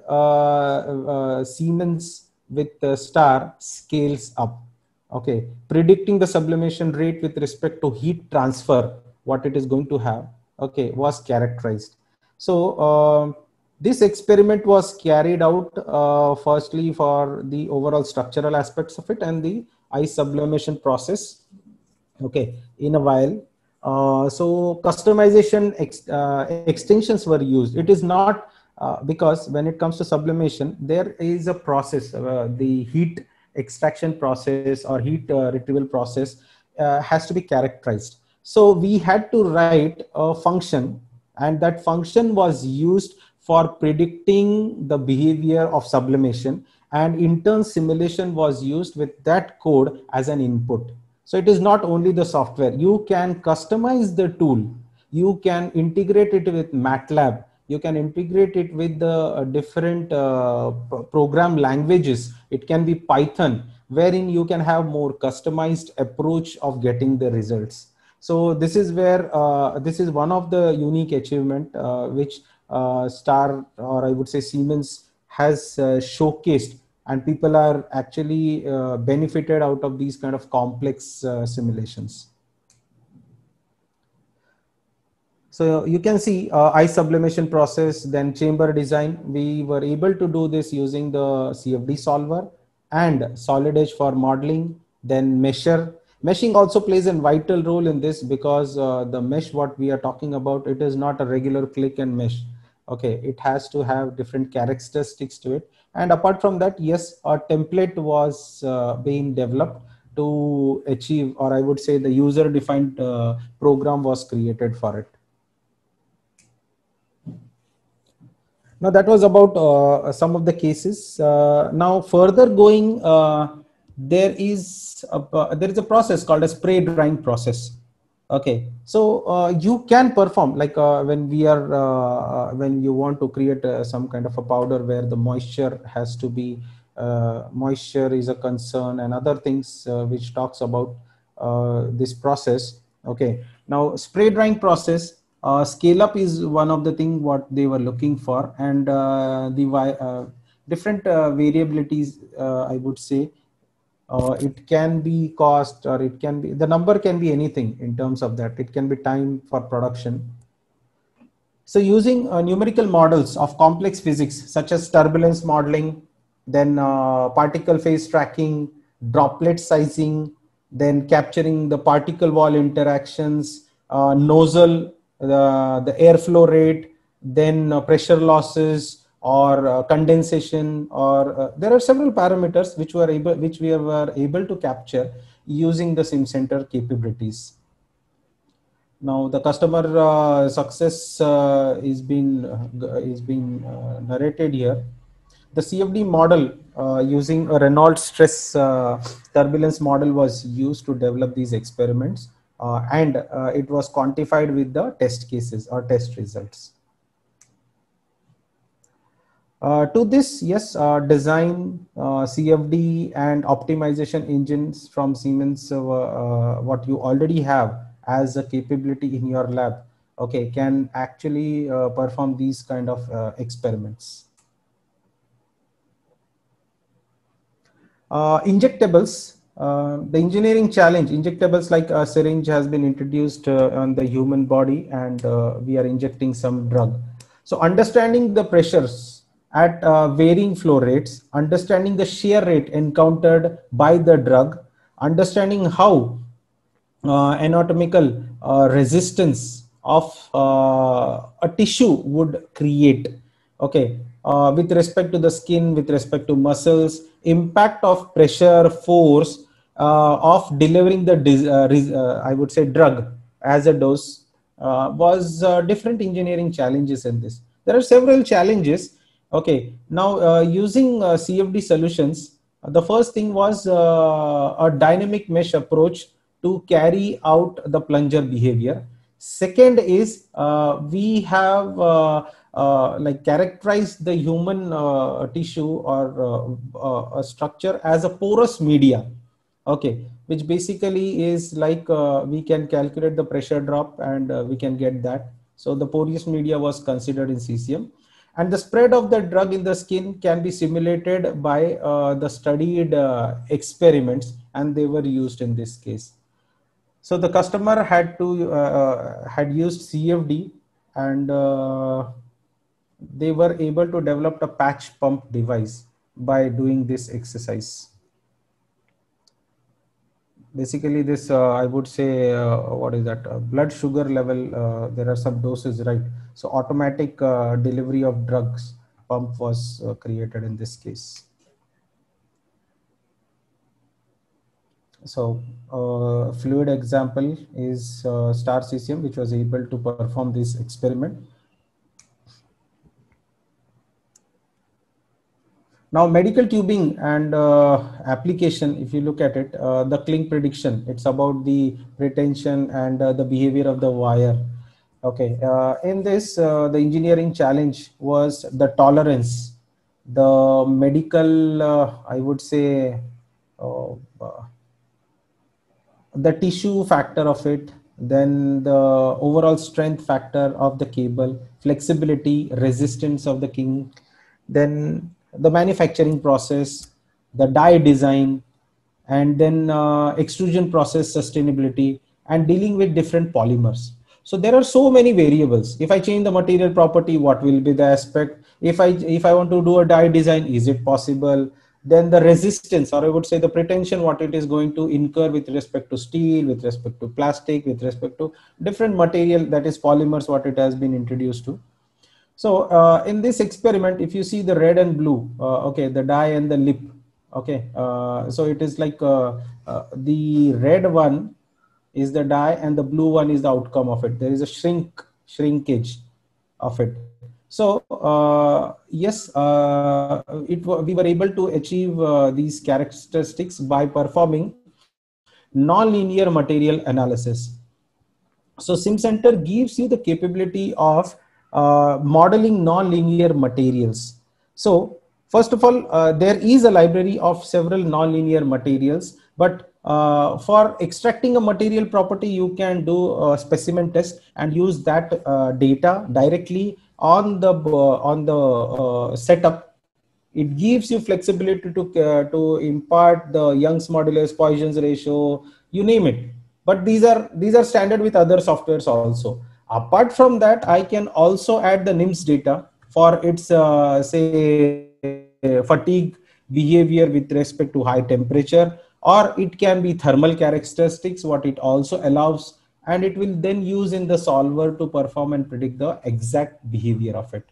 Siemens with Star scales up. Okay, predicting the sublimation rate with respect to heat transfer, what it is going to have, okay, was characterized. So this experiment was carried out firstly for the overall structural aspects of it and the ice sublimation process, okay, in a while. So customization extensions were used. It is not because when it comes to sublimation, there is a process, the heat extraction process or heat retrieval process has to be characterized. So we had to write a function, and that function was used for predicting the behavior of sublimation, and intern simulation was used with that code as an input. So it is not only the software. You can customize the tool. You can integrate it with MATLAB. You can integrate it with the different program languages. It can be Python, wherein you can have more customized approach of getting the results. So this is where this is one of the unique achievement which Star, or I would say Siemens, has showcased, and people are actually benefited out of these kind of complex simulations. So you can see ice sublimation process, then chamber design. We were able to do this using the CFD solver and Solid Edge for modeling, then mesher. Meshing also plays a vital role in this, because the mesh what we are talking about, it is not a regular click and mesh. Okay, it has to have different characteristics to it. And apart from that, yes, a template was being developed to achieve, or I would say the user defined program was created for it. Now that was about some of the cases. Now further going, there is a process called a spray drying process. Okay, so you can perform like when you want to create some kind of a powder where the moisture has to be moisture is a concern, and other things which talks about this process. Okay, now spray drying process. Scale up is one of the thing what they were looking for, and the different variabilities, I would say. It can be cost, or it can be, the number can be anything in terms of that. It can be time for production. So using numerical models of complex physics such as turbulence modeling, then particle phase tracking, droplet sizing, then capturing the particle wall interactions, nozzle, the airflow rate, then pressure losses, or condensation, or there are several parameters which we were able to capture using the SimCenter capabilities. Now the customer success is being narrated here. The CFD model using a Renault stress turbulence model was used to develop these experiments, and it was quantified with the test cases or test results. To this, yes, design, CFD and optimization engines from Siemens, what you already have as a capability in your lab, okay, can actually perform these kind of experiments. Injectables, the engineering challenge, injectables like a syringe has been introduced on the human body, and we are injecting some drug. So understanding the pressures at varying flow rates, understanding the shear rate encountered by the drug, understanding how anatomical resistance of a tissue would create, okay, with respect to the skin, with respect to muscles, impact of pressure, force of delivering the I would say drug as a dose, was different engineering challenges in this. There are several challenges. Okay, now using CFD solutions, the first thing was a dynamic mesh approach to carry out the plunger behavior. Second is we have like characterized the human tissue or a structure as a porous media. Okay, which basically is like we can calculate the pressure drop and we can get that. So the porous media was considered in CCM. And the spread of the drug in the skin can be simulated by the studied experiments, and they were used in this case. So the customer had used CFD, and they were able to develop a patch pump device by doing this exercise. Basically, this I would say, what is that? Blood sugar level. There are some doses, right? So automatic delivery of drugs pump was created in this case. So fluid example is Star CCM, which was able to perform this experiment. Now, medical tubing and application, if you look at it, the Klink prediction, it's about the retention and the behavior of the wire. Okay, in this, the engineering challenge was the tolerance, the medical, I would say, the tissue factor of it, then the overall strength factor of the cable, flexibility, resistance of the king, then the manufacturing process, the die design, and then extrusion process sustainability, and dealing with different polymers. So there are so many variables. If I change the material property, what will be the aspect? If I want to do a die design, is it possible? Then the resistance, or I would say the pretension, what it is going to incur with respect to steel, with respect to plastic, with respect to different material, that is polymers, what it has been introduced to. So in this experiment, if you see the red and blue, okay, the die and the lip, okay, so it is like the red one is the die and the blue one is the outcome of it. There is a shrinkage of it. So yes, we were able to achieve these characteristics by performing non-linear material analysis. So SimCenter gives you the capability of modeling non-linear materials. So first of all, there is a library of several non-linear materials, but for extracting a material property, you can do a specimen test and use that data directly on the setup. It gives you flexibility to impart the Young's modulus, Poisson's ratio, you name it. But these are standard with other softwares also. Apart from that, I can also add the NIMS data for its say fatigue behavior with respect to high temperature, or it can be thermal characteristics, what it also allows, and it will then use in the solver to perform and predict the exact behavior of it.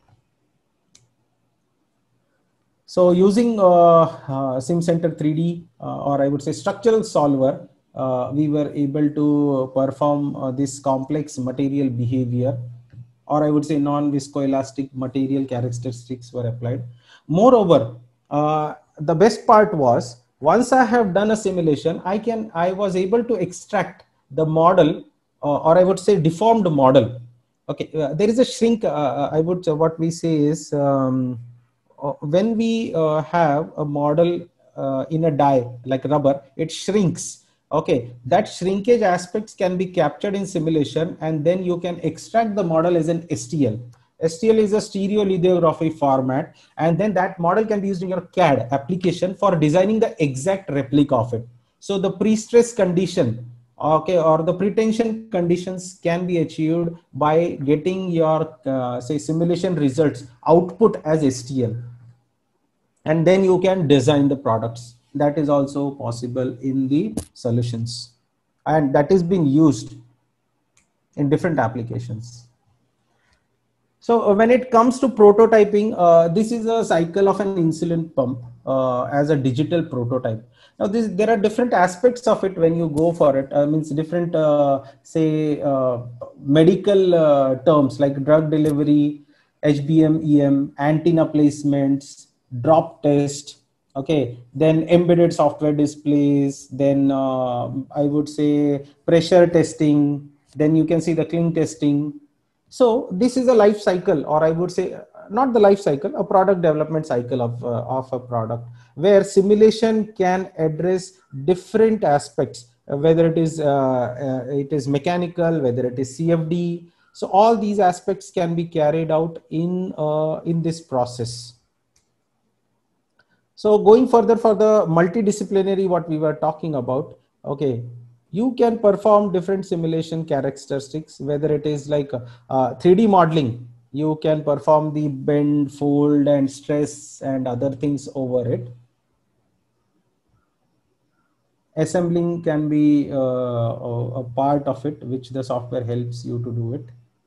So using SimCenter 3D, or I would say structural solver, we were able to perform this complex material behavior, or I would say non-viscoelastic material characteristics were applied. Moreover, the best part was, once I have done a simulation, I was able to extract the model, or I would say deformed model. Okay, there is a shrink. I would say what we say is when we have a model in a die like rubber, it shrinks. Okay, that shrinkage aspects can be captured in simulation, and then you can extract the model as an STL. STL is a stereolithography format, and then that model can be used in your CAD application for designing the exact replica of it. So the pre-stress condition, okay, or the pretension conditions can be achieved by getting your say simulation results output as STL, and then you can design the products. That is also possible in the solutions, and that is being used in different applications. So when it comes to prototyping, this is a cycle of an insulin pump as a digital prototype. Now there are different aspects of it when you go for it. Means different say medical terms like drug delivery, HBM, EM, antenna placements, drop test. Okay, then embedded software displays, then I would say pressure testing, then you can see the clean testing. So this is a life cycle, or I would say not the life cycle, a product development cycle of a product, where simulation can address different aspects, whether it is mechanical, whether it is CFD. So all these aspects can be carried out in this process. So going further for the multidisciplinary, what we were talking about, okay, you can perform different simulation characteristics, whether it is like 3D modeling, you can perform the bend, fold, and stress and other things over it. Assembling can be a part of it, which the software helps you to do it.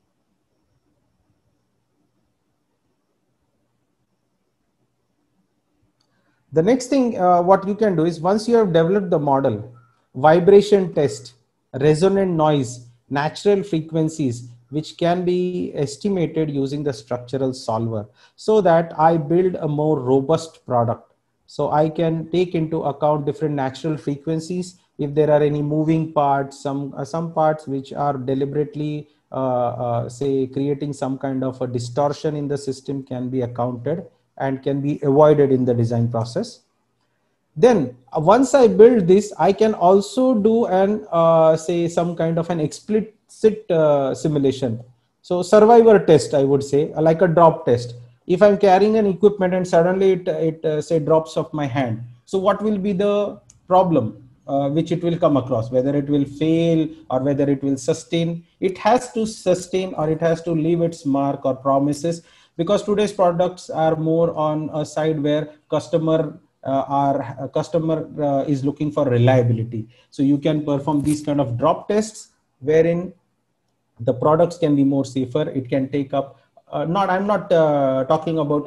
The next thing what you can do is, once you have developed the model, vibration test, resonant noise, natural frequencies, which can be estimated using the structural solver, so that I build a more robust product. So I can take into account different natural frequencies. If there are any moving parts, some parts which are deliberately say creating some kind of a distortion in the system can be accounted and can be avoided in the design process. Then once I build this, I can also do an say some kind of an explicit simulation. So survivor test, I would say, like a drop test. If I'm carrying an equipment and suddenly it say drops off my hand, so what will be the problem which it will come across, whether it will fail or whether it will sustain? It has to sustain, or it has to leave its mark or promises, because today's products are more on a side where customer is looking for reliability. So you can perform these kind of drop tests wherein the products can be more safer. It can take up I'm not talking about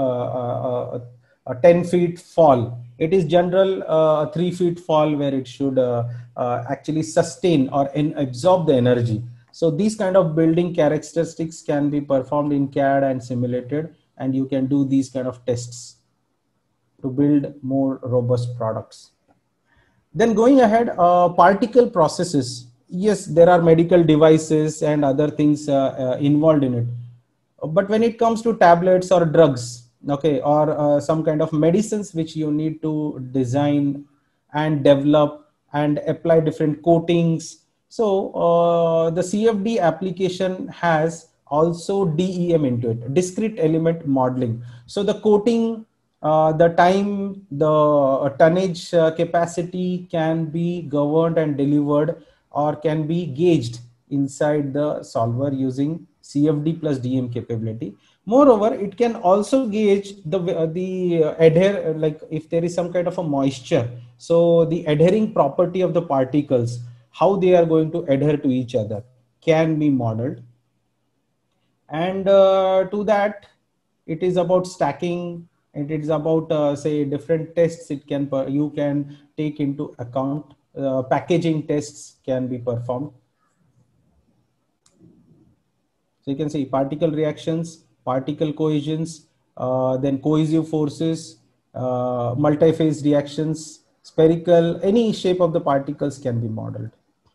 a 10 feet fall. It is general 3 feet fall where it should actually sustain or absorb the energy. So these kind of building characteristics can be performed in CAD and simulated, and you can do these kind of tests to build more robust products. Then going ahead, particle processes. Yes, there are medical devices and other things involved in it. But when it comes to tablets or drugs, okay, or some kind of medicines which you need to design and develop and apply different coatings. So the CFD application has also DEM into it, discrete element modeling. So the coating, the time, the tonnage capacity can be governed and delivered, or can be gauged inside the solver using CFD plus DM capability. Moreover, it can also gauge the adhere, like if there is some kind of a moisture, so the adhering property of the particles, how they are going to adhere to each other, can be modeled. And to that, it is about stacking, and it is about say different tests you can take into account. Packaging tests can be performed. So you can see particle reactions, particle cohesions, then cohesive forces, multi-phase reactions, spherical, any shape of the particles can be modeled.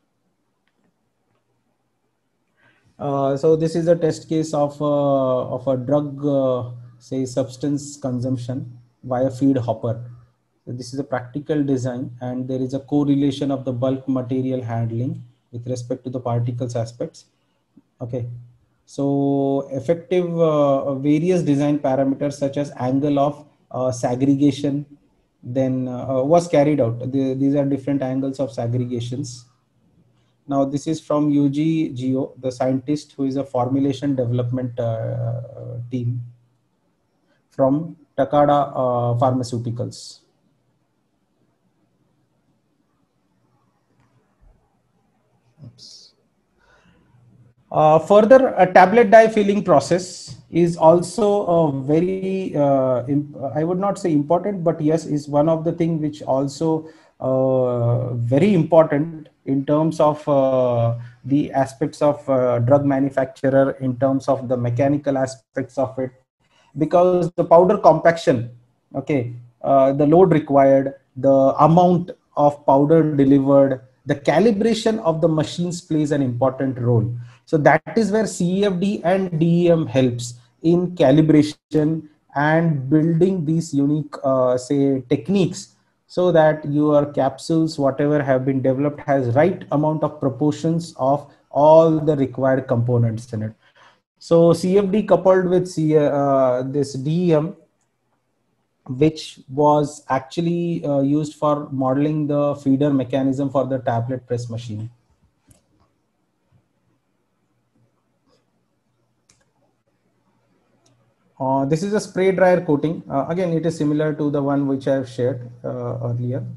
So this is a test case of a drug, say substance consumption via feed hopper. So this is a practical design, and there is a correlation of the bulk material handling with respect to the particles aspects. Okay. So effective various design parameters such as angle of segregation then was carried out. These are different angles of segregations. Now this is from UG Geo, the scientist who is a formulation development team from Takeda Pharmaceuticals. Further, a tablet die filling process is also a very, I would not say important, but yes, is one of the things which also very important in terms of the aspects of drug manufacturer, in terms of the mechanical aspects of it, because the powder compaction, okay, the load required, the amount of powder delivered, the calibration of the machines plays an important role. So that is where CFD and DEM helps. in calibration and building these unique, say, techniques, so that your capsules, whatever have been developed, has right amount of proportions of all the required components in it. So CFD coupled with this DEM, which was actually used for modeling the feeder mechanism for the tablet press machine. This is a spray dryer coating. Again, it is similar to the one which I have shared earlier.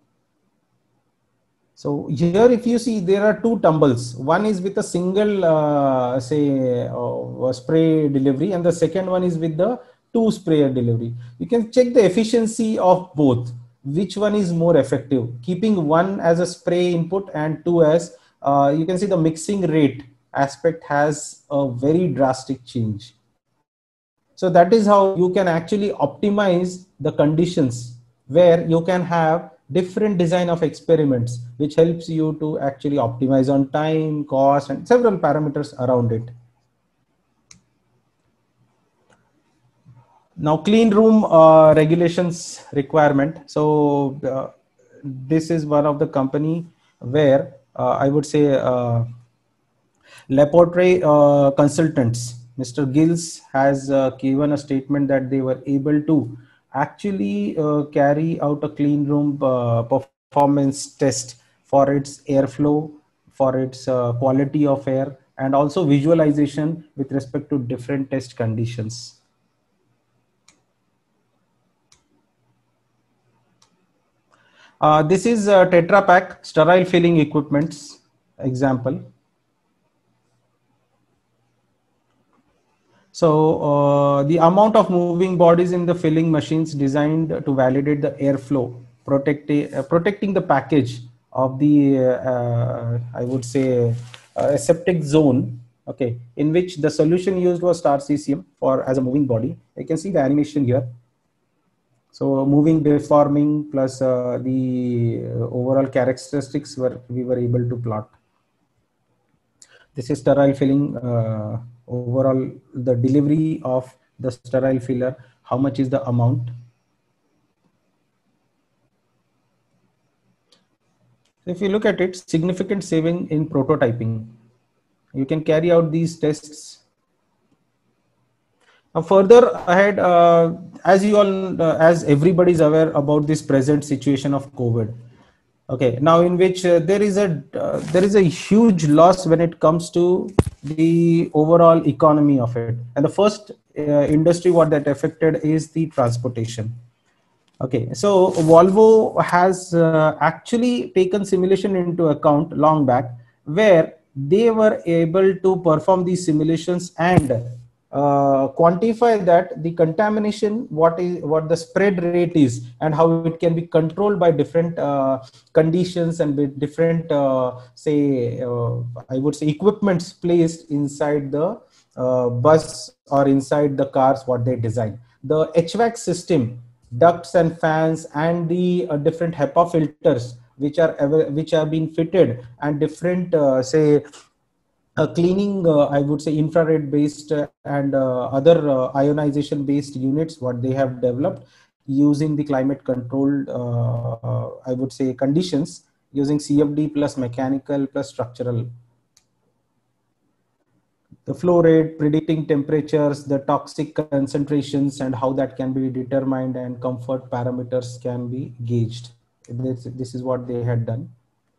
So here, if you see, there are two tumbles. One is with a single, spray delivery, and the second one is with the two sprayer delivery. You can check the efficiency of both. Which one is more effective? Keeping one as a spray input and two as, you can see the mixing rate aspect has a very drastic change. So that is how you can actually optimize the conditions, where you can have different design of experiments, which helps you to actually optimize on time, cost, and several parameters around it. Now, clean room regulations requirement. So this is one of the company where I would say Laboratory consultants, Mr. Gills has given a statement that they were able to actually carry out a clean room performance test for its airflow, for its quality of air, and also visualization with respect to different test conditions. This is Tetra Pak sterile filling equipments example. So the amount of moving bodies in the filling machines designed to validate the airflow, protecting the package of the, I would say, aseptic zone, okay, in which the solution used was star cesium for as a moving body. You can see the animation here. So moving, deforming, plus the overall characteristics we were able to plot. This is sterile filling. Overall, the delivery of the sterile filler, how much is the amount? If you look at it, significant saving in prototyping. You can carry out these tests. Now further ahead, as you all, as everybody is aware about this present situation of COVID. Okay, now in which there is a huge loss when it comes to the overall economy of it, and the first industry what that affected is the transportation. Okay, so Volvo has actually taken simulation into account long back, where they were able to perform these simulations and quantify that the contamination, what the spread rate is, and how it can be controlled by different conditions and with different I would say equipments placed inside the bus or inside the cars what they design. The HVAC system, ducts and fans, and the different HEPA filters which are being fitted, and different cleaning, I would say infrared based and other ionization based units what they have developed using the climate controlled I would say conditions, using CFD plus mechanical plus structural. The flow rate, predicting temperatures, the toxic concentrations, and how that can be determined, and comfort parameters can be gauged. This is what they had done.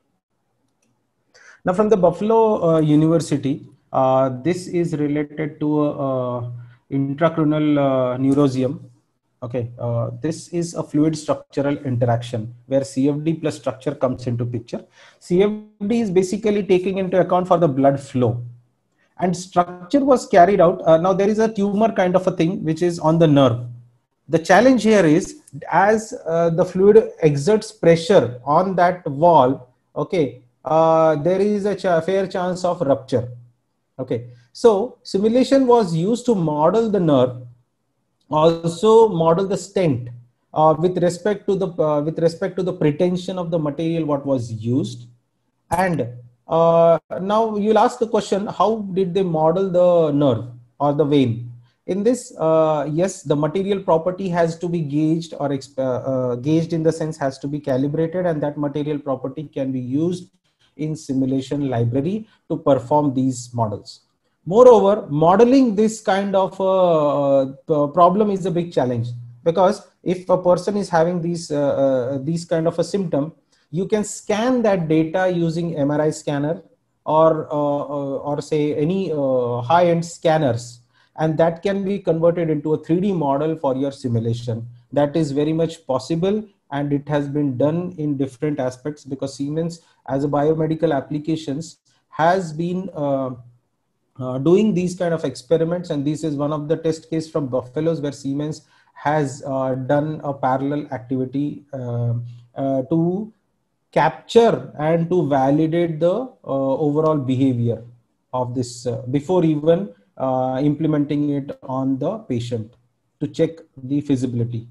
Now from the Buffalo University, this is related to intracranial neurosium. Okay, this is a fluid structural interaction where CFD plus structure comes into picture. CFD is basically taking into account for the blood flow, and structure was carried out. Now there is a tumor kind of a thing which is on the nerve. The challenge here is, as the fluid exerts pressure on that wall, okay, there is a fair chance of rupture. Okay, so simulation was used to model the nerve, also model the stent with respect to the pretension of the material what was used. And now you'll ask the question, how did they model the nerve or the vein? In this, yes, the material property has to be gauged or gauged in the sense has to be calibrated, and that material property can be used in simulation library to perform these models. Moreover, modeling this kind of problem is a big challenge, because if a person is having these kind of a symptom, you can scan that data using MRI scanner or say any high-end scanners, and that can be converted into a 3D model for your simulation. That is very much possible, and it has been done in different aspects, because Siemens as a biomedical applications has been doing these kind of experiments, and this is one of the test case from buffaloes where Siemens has done a parallel activity to capture and to validate the overall behavior of this before even implementing it on the patient to check the feasibility.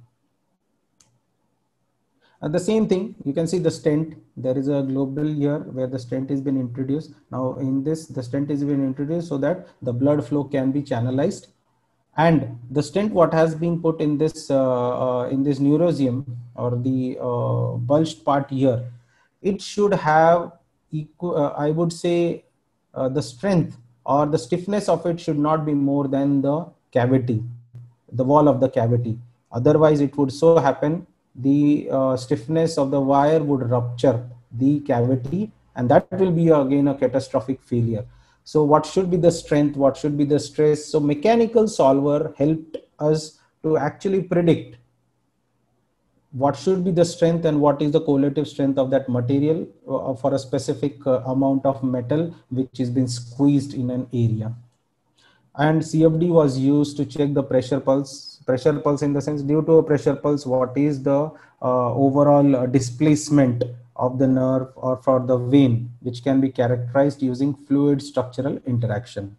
And the same thing, you can see the stent. There is a global here where the stent has been introduced. Now in this, the stent has been introduced so that the blood flow can be channelized. And the stent, what has been put in this neuroseum or the bulged part here, it should have equal, I would say, the strength or the stiffness of it should not be more than the cavity, the wall of the cavity. Otherwise, it would so happen the stiffness of the wire would rupture the cavity, and that will be again a catastrophic failure. So what should be the strength, what should be the stress? So mechanical solver helped us to actually predict what should be the strength and what is the correlative strength of that material for a specific amount of metal which has been squeezed in an area. And CFD was used to check the pressure pulse in the sense, due to a pressure pulse, what is the overall displacement of the nerve or for the vein, which can be characterized using fluid structural interaction.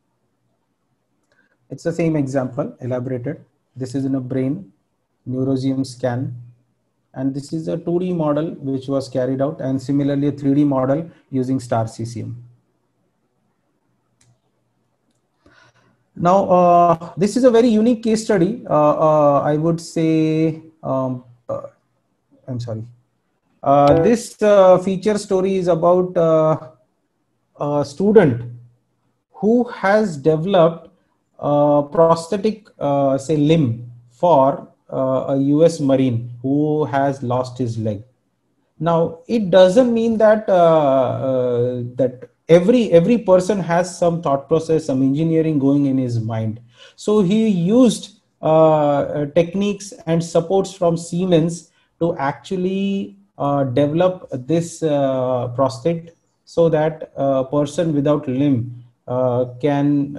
It's the same example elaborated. This is in a brain neuroseum scan, and this is a 2D model which was carried out, and similarly a 3D model using star CCM. Now, this is a very unique case study. I would say, I'm sorry. This feature story is about a student who has developed a prosthetic, say, limb for a US Marine who has lost his leg. Now, it doesn't mean that that every person has some thought process, some engineering going in his mind. So he used techniques and supports from Siemens to actually develop this prosthetic, so that a person without limb can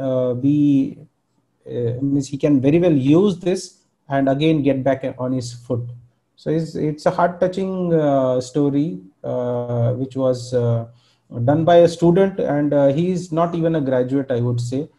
means he can very well use this and again get back on his foot. So it's a heart-touching story which was done by a student, and he is not even a graduate, I would say.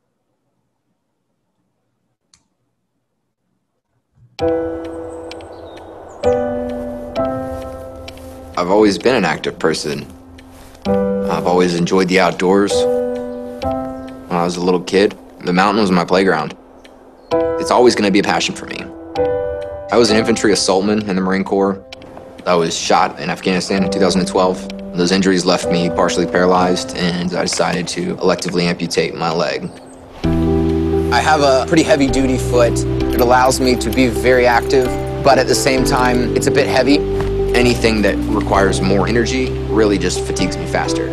I've always been an active person. I've always enjoyed the outdoors. When I was a little kid, the mountain was my playground. It's always going to be a passion for me. I was an infantry assaultman in the Marine Corps. I was shot in Afghanistan in 2012. Those injuries left me partially paralyzed, and I decided to electively amputate my leg. I have a pretty heavy-duty foot. It allows me to be very active, but at the same time, it's a bit heavy. Anything that requires more energy really just fatigues me faster.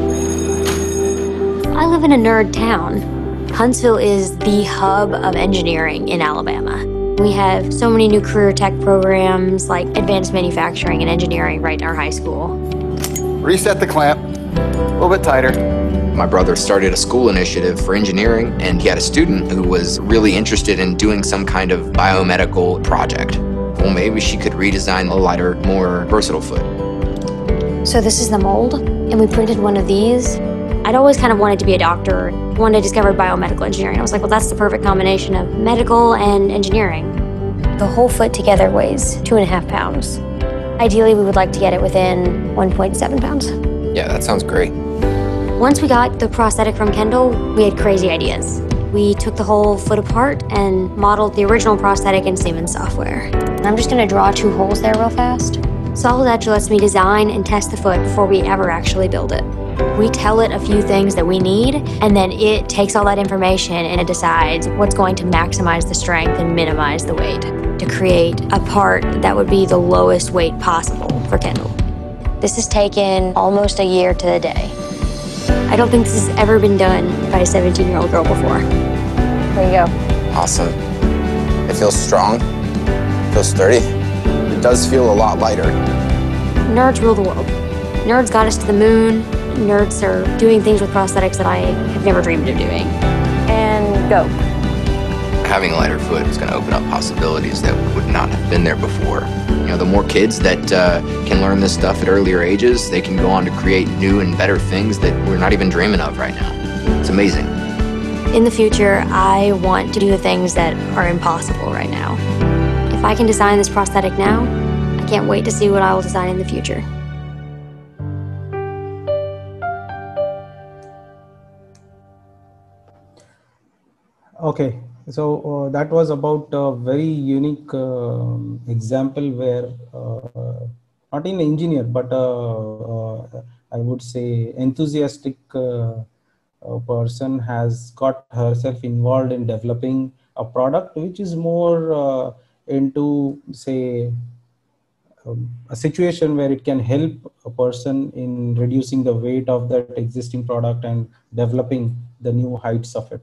I live in a nerd town. Huntsville is the hub of engineering in Alabama. We have so many new career tech programs like advanced manufacturing and engineering right in our high school. Reset the clamp, a little bit tighter. My brother started a school initiative for engineering, and he had a student who was really interested in doing some kind of biomedical project. Well, maybe she could redesign a lighter, more versatile foot. So this is the mold, and we printed one of these. I'd always kind of wanted to be a doctor. One day I discovered biomedical engineering. I was like, well, that's the perfect combination of medical and engineering. The whole foot together weighs 2.5 pounds. Ideally, we would like to get it within 1.7 pounds. Yeah, that sounds great. Once we got the prosthetic from Kendall, we had crazy ideas. We took the whole foot apart and modeled the original prosthetic in Siemens software. I'm just gonna draw 2 holes there real fast. Solid Edge lets me design and test the foot before we ever actually build it. We tell it a few things that we need, and then it takes all that information and it decides what's going to maximize the strength and minimize the weight to create a part that would be the lowest weight possible for Kendall. This has taken almost a year to the day. I don't think this has ever been done by a 17-year-old girl before. There you go. Awesome. It feels strong. It feels sturdy. It does feel a lot lighter. Nerds rule the world. Nerds got us to the moon. Nerds are doing things with prosthetics that I have never dreamed of doing. And go. Having a lighter foot is going to open up possibilities that would not have been there before. You know, the more kids that can learn this stuff at earlier ages, they can go on to create new and better things that we're not even dreaming of right now. It's amazing. In the future, I want to do the things that are impossible right now. If I can design this prosthetic now, I can't wait to see what I will design in the future. Okay, so that was about a very unique example where not an engineer, but I would say enthusiastic person has got herself involved in developing a product which is more into, say, a situation where it can help a person in reducing the weight of that existing product and developing the new heights of it.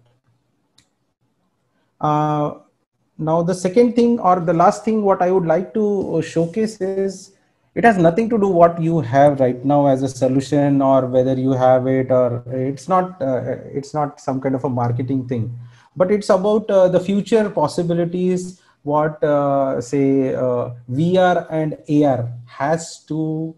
Now the second thing, or the last thing, what I would like to showcase is, it has nothing to do what you have right now as a solution, or whether you have it, or it's not some kind of a marketing thing, but it's about the future possibilities, what say VR and AR has to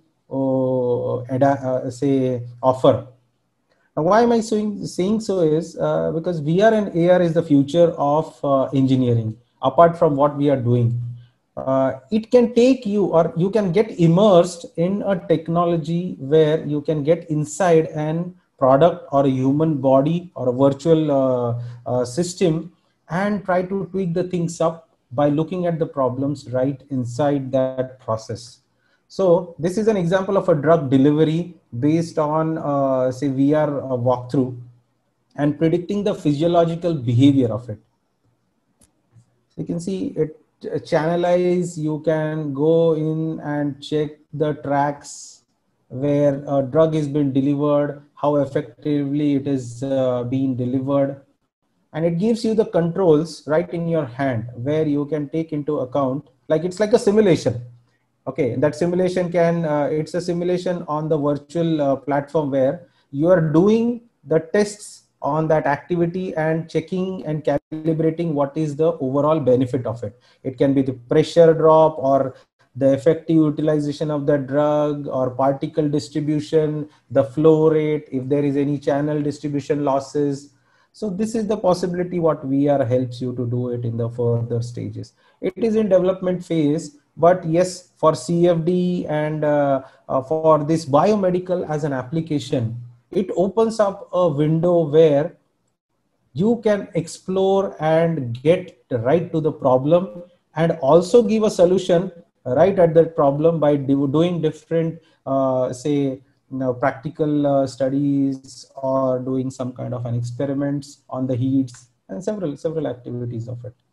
say offer. Now, why am I saying so is because VR and AR is the future of engineering. Apart from what we are doing, it can take you, or you can get immersed in a technology where you can get inside an product or a human body or a virtual system and try to tweak the things up by looking at the problems right inside that process. So this is an example of a drug delivery based on say VR walkthrough and predicting the physiological behavior of it. So you can see it channelize, you can go in and check the tracks where a drug is being delivered, how effectively it is being delivered. And it gives you the controls right in your hand where you can take into account, like it's like a simulation. Okay, that simulation can, it's a simulation on the virtual platform where you are doing the tests on that activity and checking and calibrating what is the overall benefit of it. It can be the pressure drop, or the effective utilization of the drug, or particle distribution, the flow rate, if there is any channel distribution losses. So this is the possibility what VR helps you to do it in the further stages. It is in development phase, but yes, for CFD and for this biomedical as an application, it opens up a window where you can explore and get right to the problem and also give a solution right at that problem by doing different, say, practical studies, or doing some kind of an experiments on the heats and several activities of it.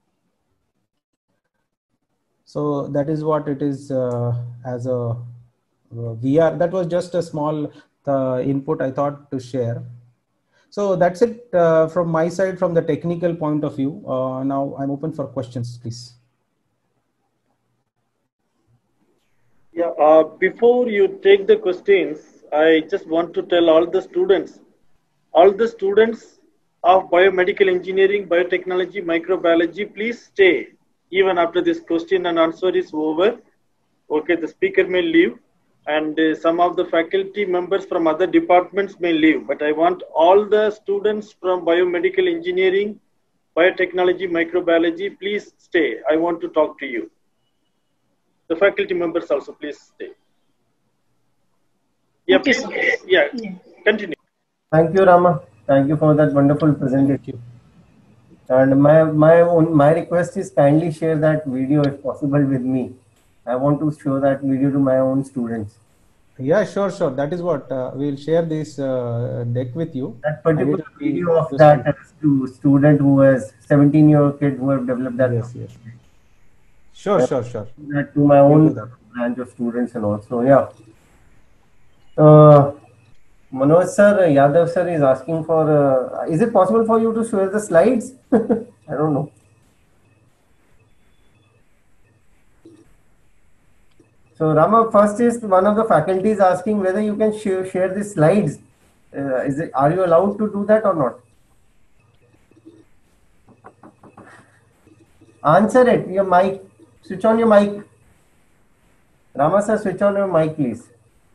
So that is what it is as a VR. That was just a small input I thought to share. So that's it from my side, from the technical point of view. Now I'm open for questions, please. Yeah, before you take the questions, I just want to tell all the students of biomedical engineering, biotechnology, microbiology, please stay even after this question and answer is over. Okay, the speaker may leave, and some of the faculty members from other departments may leave, but I want all the students from biomedical engineering, biotechnology, microbiology, please stay. I want to talk to you. The faculty members also, please stay. Yeah, please. Yeah, continue. Thank you, Rama. Thank you for that wonderful presentation. And my request is kindly share that video if possible with me. I want to show that video to my own students. Yeah, sure, sure. That is what we'll share this deck with you. That And it particular will be video of useful. that student who has 17-year-old kid who have developed that. Yes, yes. Sure, sure, sure. That to my We'll do own that. branch of students and also, yeah. Manoj sir, Yadav sir is asking for, is it possible for you to share the slides? I don't know. So Rama, first is one of the faculty is asking whether you can share the slides. Are you allowed to do that or not? Answer it. Your mic. Switch on your mic. Rama sir, switch on your mic, please.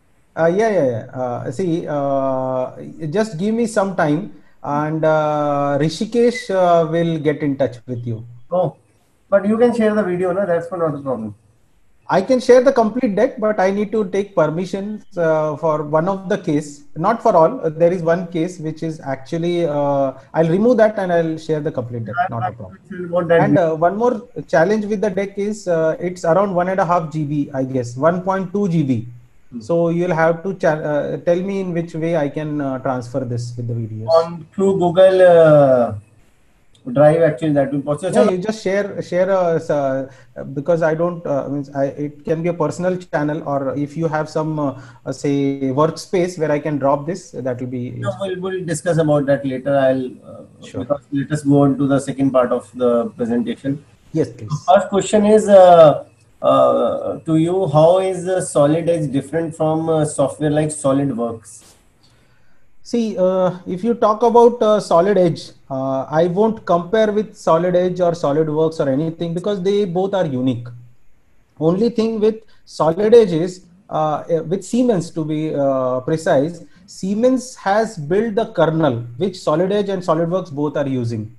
See, just give me some time, and Rishikesh will get in touch with you. Oh, but you can share the video, no? That's not a problem. I can share the complete deck, but I need to take permissions for one of the case, not for all. There is one case which is actually, I'll remove that and I'll share the complete deck, not a problem. And one more challenge with the deck is it's around 1.5 GB, I guess, 1.2 GB. So you'll have to tell me in which way I can transfer this with the videos. Through Google Drive, actually, that will possible. Yeah, you just share because I don't it can be a personal channel, or if you have some say workspace where I can drop this, that will be. No, we'll discuss about that later. Sure. Because let us go on to the second part of the presentation. Yes, please. The first question is to you: how is Solid Edge different from software like SolidWorks? See, if you talk about Solid Edge, I won't compare with Solid Edge or SolidWorks or anything because they both are unique. Only thing with Solid Edge is, with Siemens to be precise, Siemens has built the kernel which Solid Edge and SolidWorks both are using.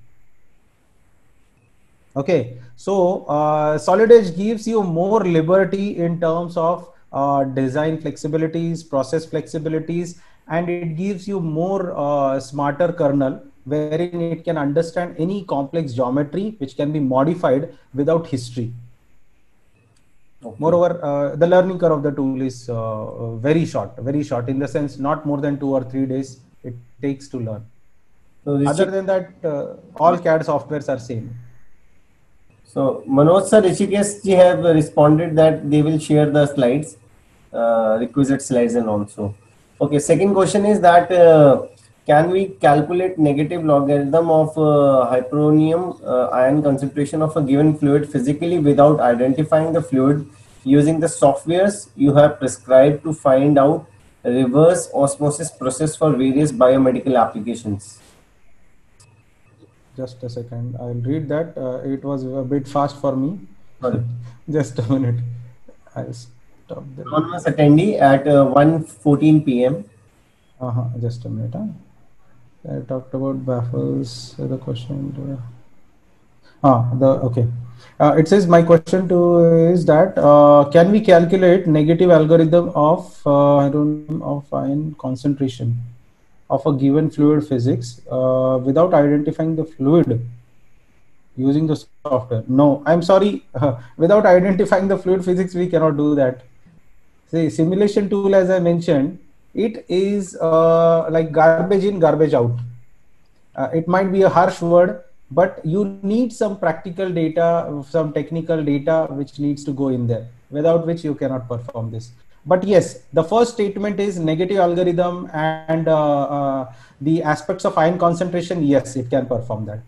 Okay, so Solid Edge gives you more liberty in terms of design flexibilities, process flexibilities, and it gives you more smarter kernel wherein it can understand any complex geometry which can be modified without history. Okay. Moreover, the learning curve of the tool is very short in the sense not more than 2 or 3 days it takes to learn. So other than that, all CAD softwares are same. So Manoj sir, Rishikesh ji have responded that they will share the slides, requisite slides and also. Okay, second question is that can we calculate negative logarithm of hyperionium ion concentration of a given fluid physically without identifying the fluid using the softwares you have prescribed to find out a reverse osmosis process for various biomedical applications? Just a second, I'll read that. It was a bit fast for me. Sorry. Just a minute. I'll stop there. Anonymous attendee at 1:14 p.m. Just a minute. I talked about baffles. The question. Okay. It says my question is that can we calculate negative algorithm of ion concentration of a given fluid physics without identifying the fluid using the software? No, I'm sorry. Without identifying the fluid physics, we cannot do that. The simulation tool, as I mentioned, it is like garbage in, garbage out. It might be a harsh word, but you need some practical data, some technical data which needs to go in there, without which you cannot perform this. But yes, the first statement is negative algorithm and the aspects of ion concentration. Yes, it can perform that.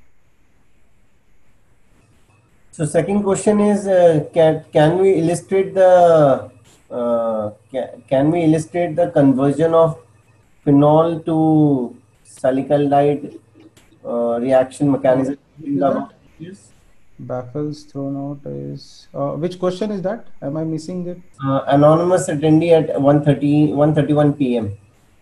So second question is, can we illustrate the conversion of phenol to silicaldehyd reaction mechanism? Baffles thrown out is which question is that? Am I missing it? Anonymous attendee at 1:31 p.m.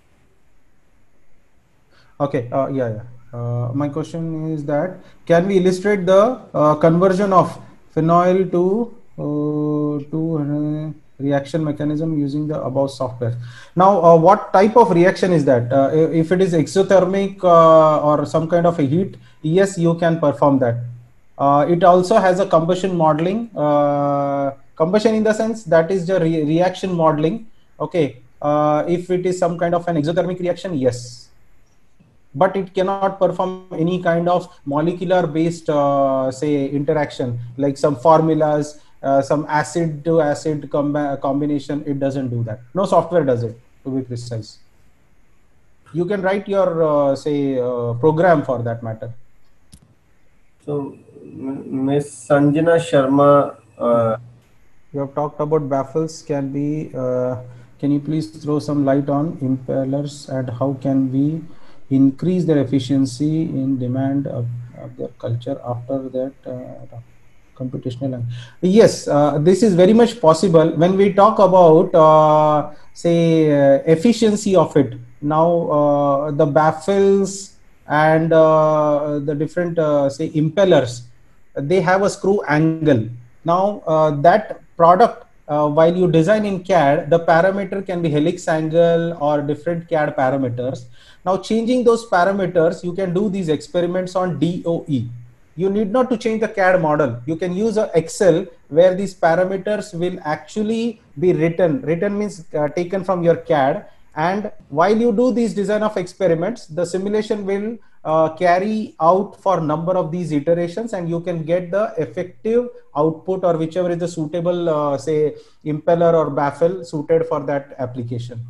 Okay. My question is that can we illustrate the conversion of phenol to reaction mechanism using the above software. Now, what type of reaction is that? If it is exothermic or some kind of a heat, yes, you can perform that. It also has a combustion modeling. Combustion in the sense that is the reaction modeling. Okay, if it is some kind of an exothermic reaction, yes, but it cannot perform any kind of molecular based say interaction like some formulas, some acid to acid combination. It doesn't do that. No software does it, to be precise. You can write your say program for that matter. So Miss Sanjana Sharma, you have talked about baffles. Can you please throw some light on impellers and how can we increase their efficiency in demand of their culture after that computational? Yes, this is very much possible when we talk about say efficiency of it. Now the baffles and the different say impellers, they have a screw angle. Now that product, while you design in CAD, the parameter can be helix angle or different CAD parameters. Now changing those parameters, you can do these experiments on DOE. You need not to change the CAD model. You can use a Excel where these parameters will actually be written. Written means taken from your CAD. And while you do these design of experiments, the simulation will carry out for number of these iterations, and you can get the effective output or whichever is the suitable say impeller or baffle suited for that application.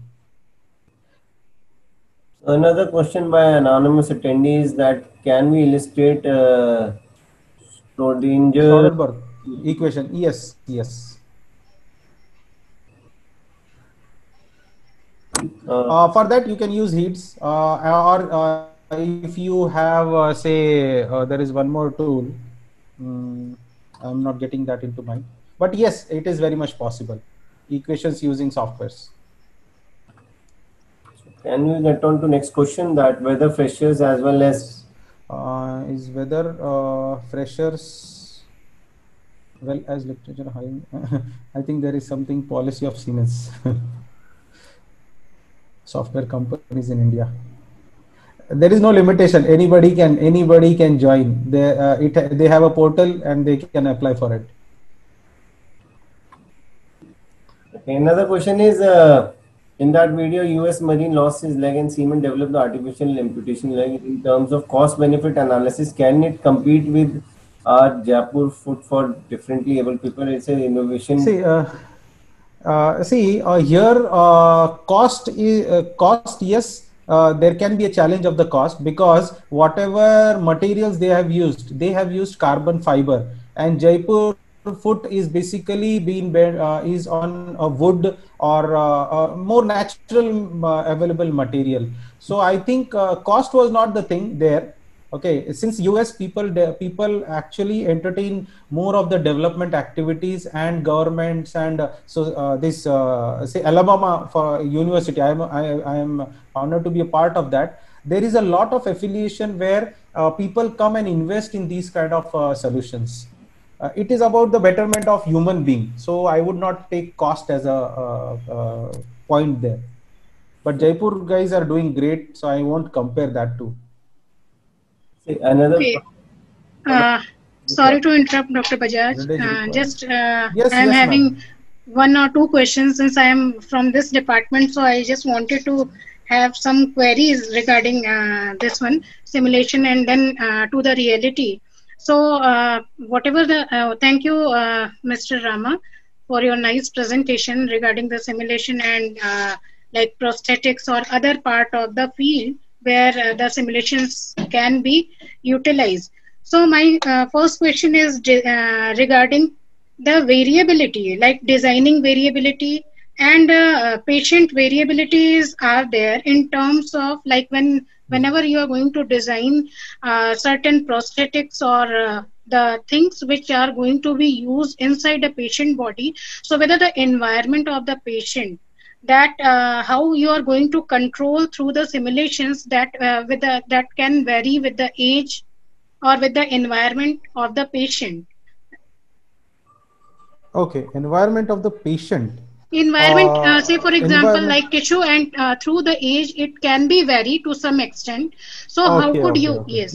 another question by anonymous attendee is that can we illustrate Schrödinger equation? Yes, yes. For that you can use heats or if you have say there is one more tool. I'm not getting that into mind, but yes, it is very much possible. Equations using softwares. Can we get on to next question, that whether freshers as well as is whether freshers well as literature hiring? I think there is something policy of Siemens software companies in India. There is no limitation. Anybody can join. They have a portal and they can apply for it. Okay, another question is in that video, US Marine lost his leg and Siemens developed the artificial amputation leg. In terms of cost benefit analysis, can it compete with our Jaipur foot for differently able people? It's an innovation. See, here cost is cost. Yes. There can be a challenge of the cost because whatever materials they have used carbon fiber, and Jaipur foot is basically is on a wood or a more natural available material. So I think cost was not the thing there. Okay, since US people actually entertain more of the development activities and governments, and this say Alabama for university, I am honored to be a part of that. There is a lot of affiliation where people come and invest in these kind of solutions. It is about the betterment of human being. So I would not take cost as a point there. But Jaipur guys are doing great, so I won't compare that too. Another. Okay. Sorry to interrupt, Dr. Bajaj. I'm having one or two questions since I am from this department, so I just wanted to have some queries regarding this one simulation and then to the reality. So whatever the thank you, Mr. Rama, for your nice presentation regarding the simulation and like prosthetics or other part of the field where the simulations can be utilized. So my first question is regarding the variability, like designing variability and patient variabilities are there in terms of like whenever you are going to design certain prosthetics or the things which are going to be used inside the patient body. So whether the environment of the patient, that how you are going to control through the simulations that that can vary with the age or with the environment of the patient. Okay, environment of the patient. Environment, say for example, like tissue, and through the age, it can be vary to some extent. So how could you? Yes.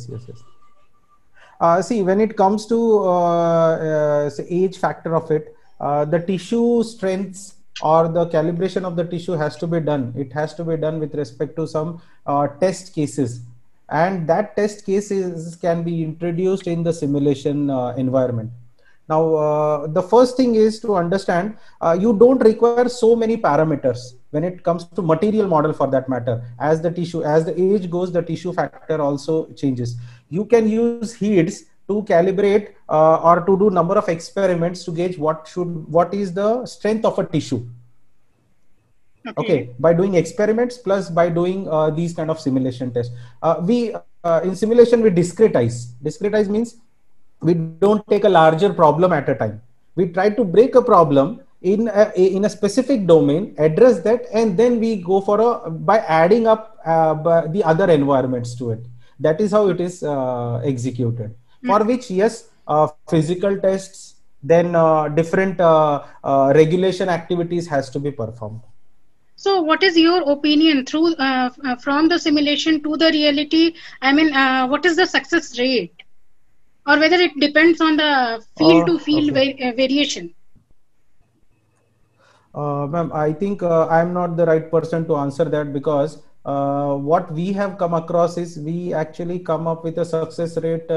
See, when it comes to say age factor of it, the tissue strengths or the calibration of the tissue has to be done. It has to be done with respect to some test cases, and that test cases can be introduced in the simulation environment. Now, the first thing is to understand you don't require so many parameters when it comes to material model, for that matter. As the age goes, the tissue factor also changes. You can use heats to calibrate or to do number of experiments to gauge what is the strength of a tissue. Okay, by doing experiments plus by doing these kind of simulation tests. In simulation we discretize. Discretize means we don't take a larger problem at a time. We try to break a problem in a specific domain, address that, and then we go for by adding up the other environments to it. That is how it is executed. For which, yes, physical tests, then different regulation activities has to be performed. So what is your opinion through from the simulation to the reality? I mean, what is the success rate? Or whether it depends on the field to field variation? Ma'am, I think I'm not the right person to answer that, because what we have come across is we actually come up with a success rate.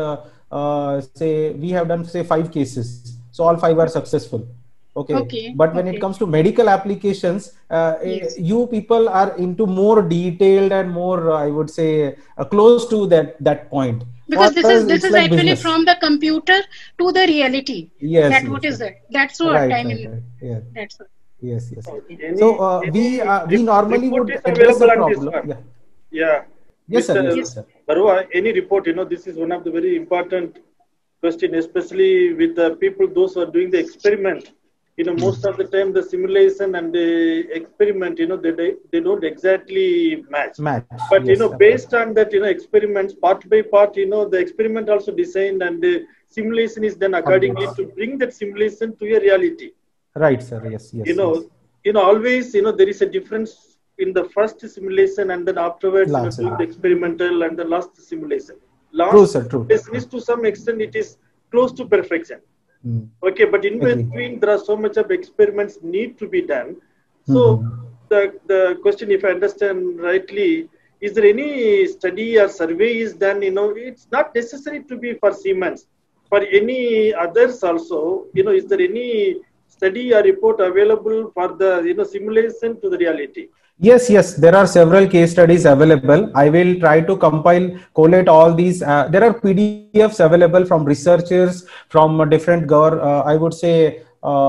Say we have done 5 cases, so all 5 are successful. Okay. But when it comes to medical applications, you people are into more detailed and more, I would say, close to that point. Because this is like actually business. From the computer to the reality. Yes. What is it? That's what I mean. Yeah. That's what. Yes. So we normally would address the problem. Yeah. Yes, sir. Barua, any report? This is one of the very important question, especially with the people, those who are doing the experiment. Most of the time the simulation and the experiment, they don't exactly match. But based on that, experiments part by part, the experiment also designed and the simulation is done accordingly to bring that simulation to a reality. Right, sir. Yes. Always, there is a difference in the first simulation and then afterwards, doing the experimental and the last simulation. True, sir. True. Is to some extent it is close to perfection. Okay, but in between there are so much of experiments need to be done. So the question, if I understand rightly, is there any study or survey is done? It's not necessary to be for Siemens. For any others also, is there any study or report available for the simulation to the reality? Yes, there are several case studies available. I will try to collate all these. There are PDFs available from researchers, from different I would say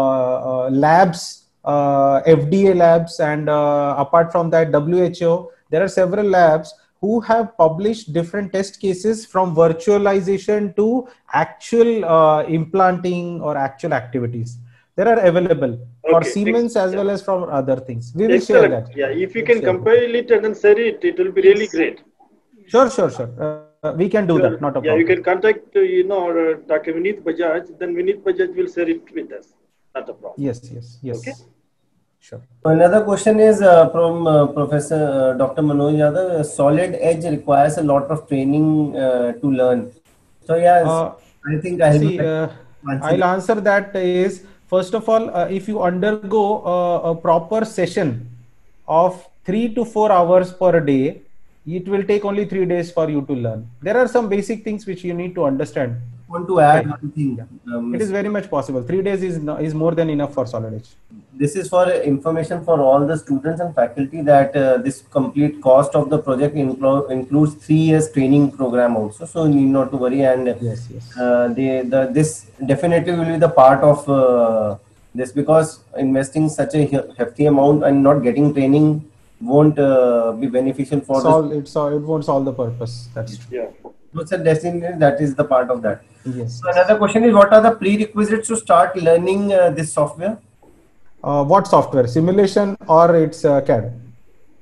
labs, FDA labs, and apart from that WHO. There are several labs who have published different test cases from virtualization to actual implanting or actual activities. There are available for Siemens as well as from other things. We will share that. Yeah, if you can compile it and then share it, it will be really great. Sure. We can do that. Not a problem. Yeah, you can contact Dr. Vineet Bajaj. Then Vineet Bajaj will share it with us. Not a problem. Yes. Okay. Sure. Another question is from Professor Dr. Manoj Yadav. Solid edge requires a lot of training to learn. So I think I'll answer that is, first of all, if you undergo a proper session of 3 to 4 hours per day, it will take only 3 days for you to learn. There are some basic things which you need to understand. I want to add one thing. It is very much possible. 3 days is more than enough for solid edge. This is for information for all the students and faculty that this complete cost of the project includes 3 years training program also. So you need not to worry. And yes. This definitely will be the part of this, because investing such a hefty amount and not getting training won't be beneficial for it won't solve the purpose. That's true. Yeah. So definitely that is the part of that. Yes. So another question is, what are the prerequisites to start learning this software? What software? Simulation or it's CAD?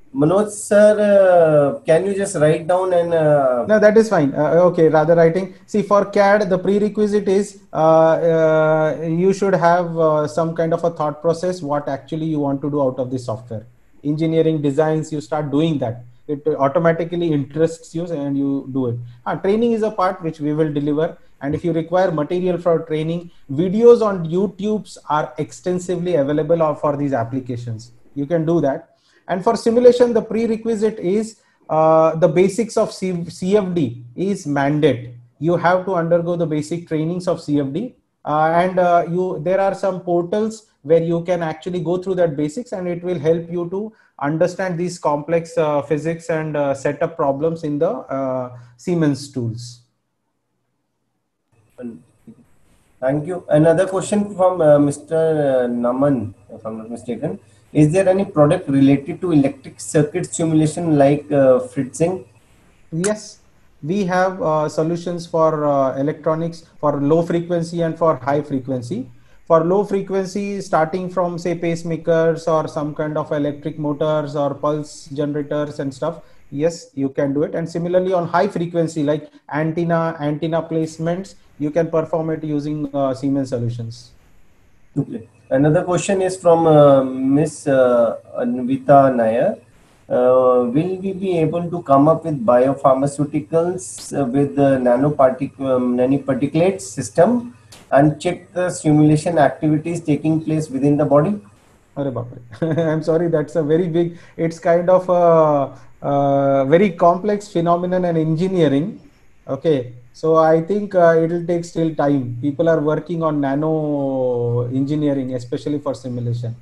Manoj sir, can you just write down and... No, that is fine. Okay, rather writing. See, for CAD, the prerequisite is you should have some kind of a thought process, what actually you want to do out of the software. Engineering designs, you start doing that. It automatically interests you and you do it. Training is a part which we will deliver. And if you require material for training, videos on YouTube are extensively available for these applications. You can do that. And for simulation, the prerequisite is the basics of CFD is mandate. You have to undergo the basic trainings of CFD, there are some portals where you can actually go through that basics, and it will help you to understand these complex physics and set up problems in the Siemens tools. Thank you. Another question from Mr. Naman, if I'm not mistaken. Is there any product related to electric circuit simulation like Fritzing? Yes, we have solutions for electronics for low frequency and for high frequency. For low frequency, starting from say pacemakers or some kind of electric motors or pulse generators and stuff, yes, you can do it. And similarly on high frequency like antenna placements, you can perform it using Siemens solutions. Okay. Another question is from Miss Anvita Nair. Will we be able to come up with biopharmaceuticals with the nanoparticulate system and check the simulation activities taking place within the body? I'm sorry, that's a very big, it's kind of a very complex phenomenon and engineering. Okay. So I think it will take still time. People are working on nano engineering, especially for simulation.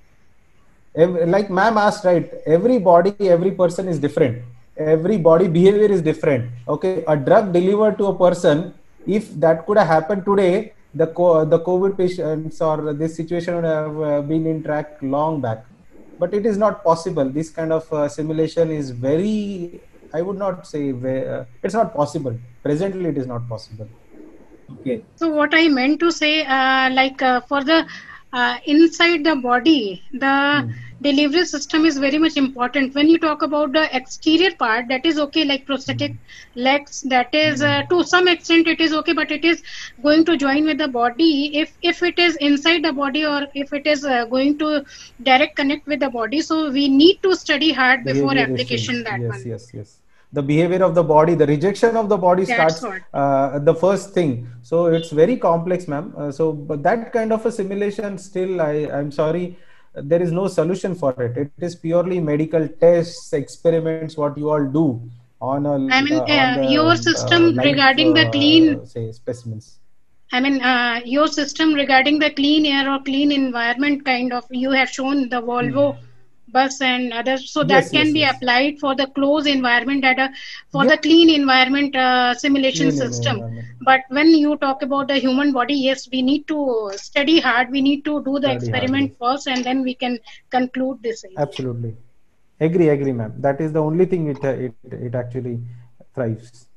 Like ma'am asked, right? Every body, every person is different. Every body behavior is different. Okay, a drug delivered to a person, if that could have happened today, the COVID patients or this situation would have been in track long back. But it is not possible. This kind of simulation is very, I would not say it's not possible. Presently, it is not possible. Okay. So what I meant to say, for the inside the body, the delivery system is very much important. When you talk about the exterior part, that is okay, like prosthetic legs, that is to some extent it is okay, but it is going to join with the body. If it is inside the body or if it is going to direct connect with the body, so we need to study hard before application that one. Yes. The behavior of the body, the rejection of the body starts the first thing. So it's very complex, ma'am. But that kind of a simulation still, I'm sorry, there is no solution for it. It is purely medical tests, experiments, what you all do on your system regarding the clean specimens. Your system regarding the clean air or clean environment kind of, you have shown the Volvo bus and others, so that can be applied for the closed environment data for the clean environment simulation system. But when you talk about the human body, yes, we need to study hard, we need to do the experiment first, and then we can conclude this. Absolutely. Agree, ma'am. That is the only thing it actually thrives.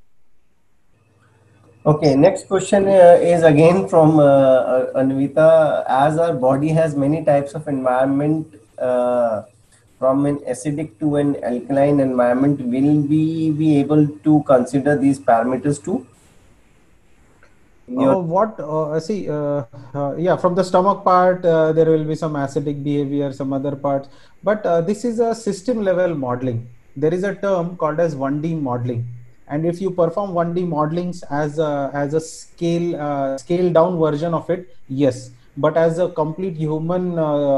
Okay, next question is again from Anvita. As our body has many types of environment, from an acidic to an alkaline environment, will we be able to consider these parameters too? From the stomach part, there will be some acidic behavior, some other parts, but this is a system level modeling. There is a term called as 1D modeling, and if you perform 1D modelings as a scale down version of it, yes, but as a complete human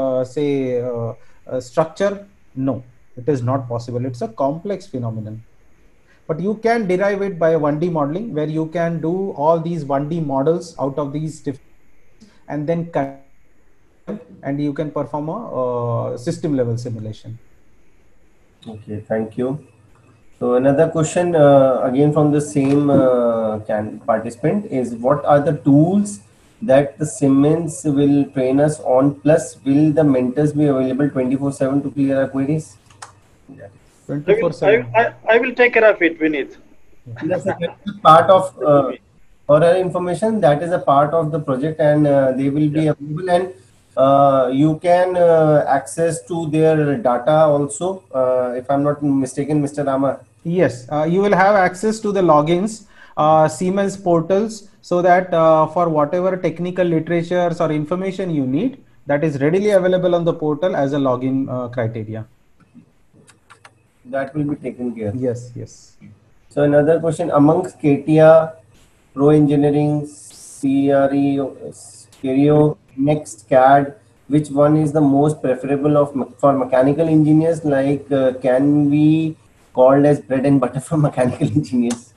structure, no, it is not possible. It's a complex phenomenon. But you can derive it by a 1D modeling, where you can do all these 1D models out of these different, and then and you can perform a system level simulation. Okay, thank you. So another question again from the same participant is, what are the tools that the Siemens will train us on, plus will the mentors be available 24/7 to clear our queries? 24/7. I will take care of it, Vineet. That's a part of, for our information, that is a part of the project, and they will be available. And you can access to their data also, if I'm not mistaken, Mr. Rama. Yes, you will have access to the logins, Siemens portals, so that for whatever technical literatures or information you need, that is readily available on the portal as a login criteria. That will be taken care of. Yes, yes. So another question, amongst CATIA, Pro Engineering, CRE, Stereo, Next, CAD, which one is the most preferable for mechanical engineers? Like, can we called as bread and butter for mechanical engineers?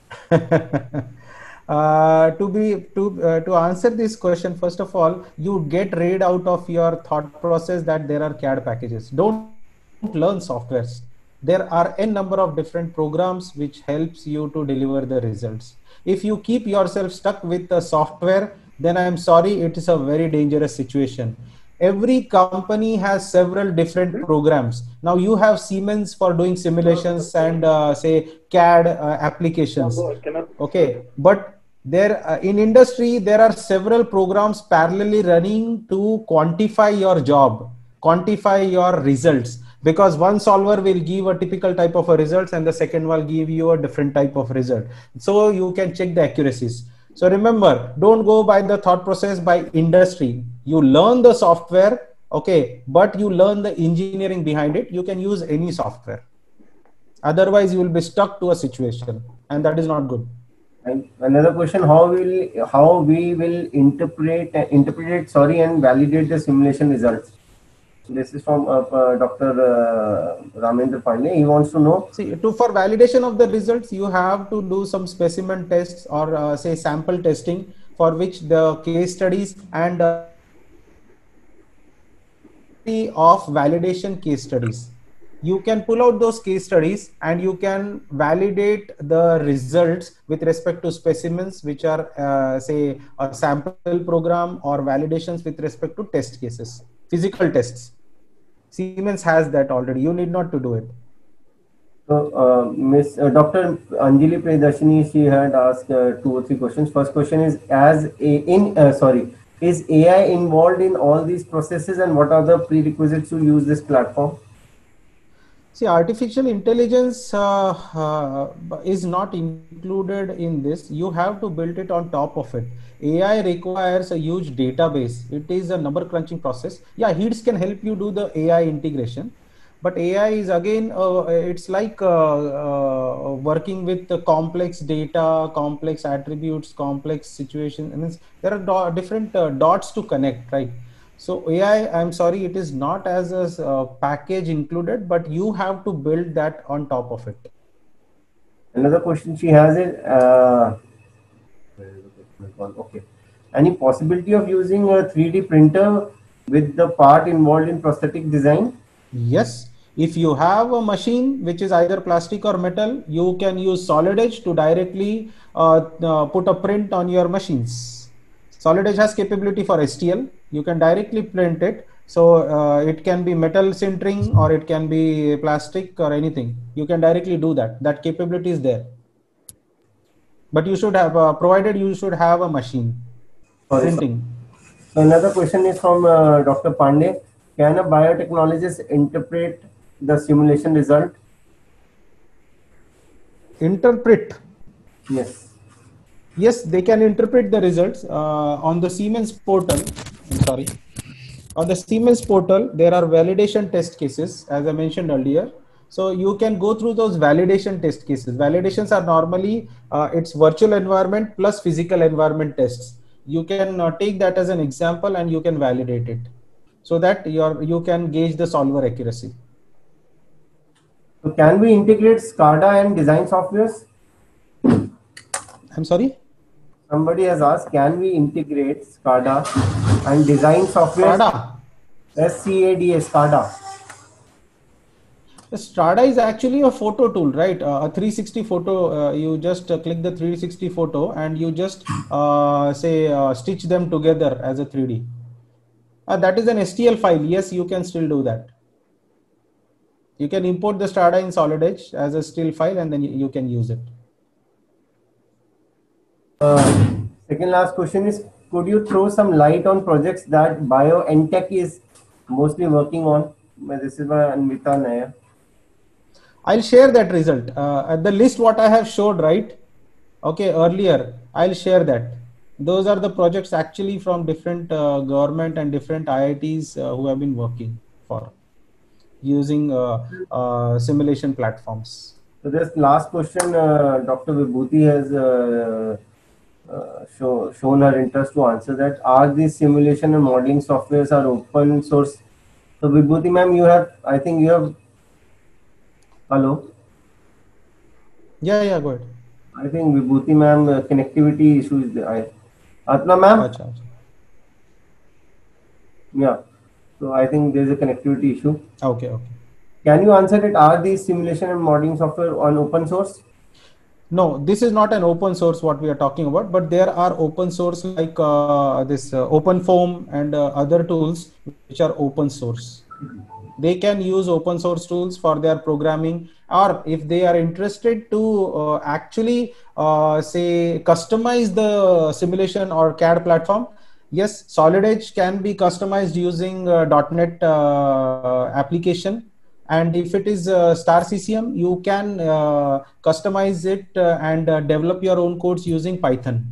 To answer this question, first of all, you get rid out of your thought process that there are CAD packages. Don't learn softwares. There are n number of different programs which helps you to deliver the results. If you keep yourself stuck with the software, then I am sorry, it is a very dangerous situation. Every company has several different programs. Now you have Siemens for doing simulations and say CAD applications. Okay, but there in industry there are several programs parallelly running to quantify your job, quantify your results, because one solver will give a typical type of a results and the second will give you a different type of result, so you can check the accuracies. So remember, don't go by the thought process by industry. You learn the software, okay, but you learn the engineering behind it. You can use any software, otherwise you will be stuck to a situation, and that is not good. And another question, how we will interpret and validate the simulation results? This is from Dr. Ramendra Pandey. He wants to know. See, for validation of the results, you have to do some specimen tests or say sample testing, for which the case studies and of validation case studies. You can pull out those case studies and you can validate the results with respect to specimens, which are say a sample program, or validations with respect to test cases, physical tests. Siemens has that already. You need not to do it. So, Dr. Anjali Priyadarshini, she had asked 2 or 3 questions. First question is, is AI involved in all these processes, and what are the prerequisites to use this platform? See, artificial intelligence is not included in this. You have to build it on top of it. AI requires a huge database. It is a number crunching process. Yeah, HEATS can help you do the AI integration, but AI is again, it's like working with the complex data, complex attributes, complex situations. I mean, there are different dots to connect, right? So AI, I'm sorry, it is not as a package included, but you have to build that on top of it. Another question she has is, okay, any possibility of using a 3D printer with the part involved in prosthetic design? Yes. If you have a machine which is either plastic or metal, you can use Solid Edge to directly put a print on your machines. Solid Edge has capability for STL. You can directly print it. So it can be metal sintering or it can be plastic or anything. You can directly do that. That capability is there. But you should have, provided you should have a machine printing. So another question is from Dr. Pandey. Can a biotechnologist interpret the simulation result? Interpret? Yes. Yes, they can interpret the results on the Siemens portal. Sorry. On the Siemens portal, there are validation test cases, as I mentioned earlier. So you can go through those validation test cases. Validations are normally, it's virtual environment plus physical environment tests. You can take that as an example and you can validate it, so that you can gauge the solver accuracy. So can we integrate SCADA and design softwares? I'm sorry? Somebody has asked, can we integrate SCADA and design software? SCADA. SCADA, SCADA. SCADA is actually a photo tool, right? A 360 photo. You just click the 360 photo and you just stitch them together as a 3D. That is an STL file. Yes, you can still do that. You can import the SCADA in Solid Edge as a still file and then you can use it. Second last question is, could you throw some light on projects that BioNTech is mostly working on? This is by Anvita Nair. I'll share that result. At the list what I have showed, right? Okay, earlier, I'll share that. Those are the projects actually from different government and different IITs who have been working for using simulation platforms. So this last question, Dr. Vibhuti has shown her interest to answer that. Are these simulation and modeling softwares are open source? So Vibhuti ma'am, you have, I think you have, hello? Yeah, go ahead. I think Vibhuti ma'am, connectivity issues there. Atna ma'am? Yeah. So I think there's a connectivity issue. Okay. Can you answer it? Are these simulation and modeling software on open source? No, this is not an open source what we are talking about, but there are open source like this OpenFOAM and other tools which are open source. They can use open source tools for their programming, or if they are interested to actually say customize the simulation or CAD platform, yes, Solid Edge can be customized using .NET application. And if it is Star CCM, you can customize it and develop your own codes using Python.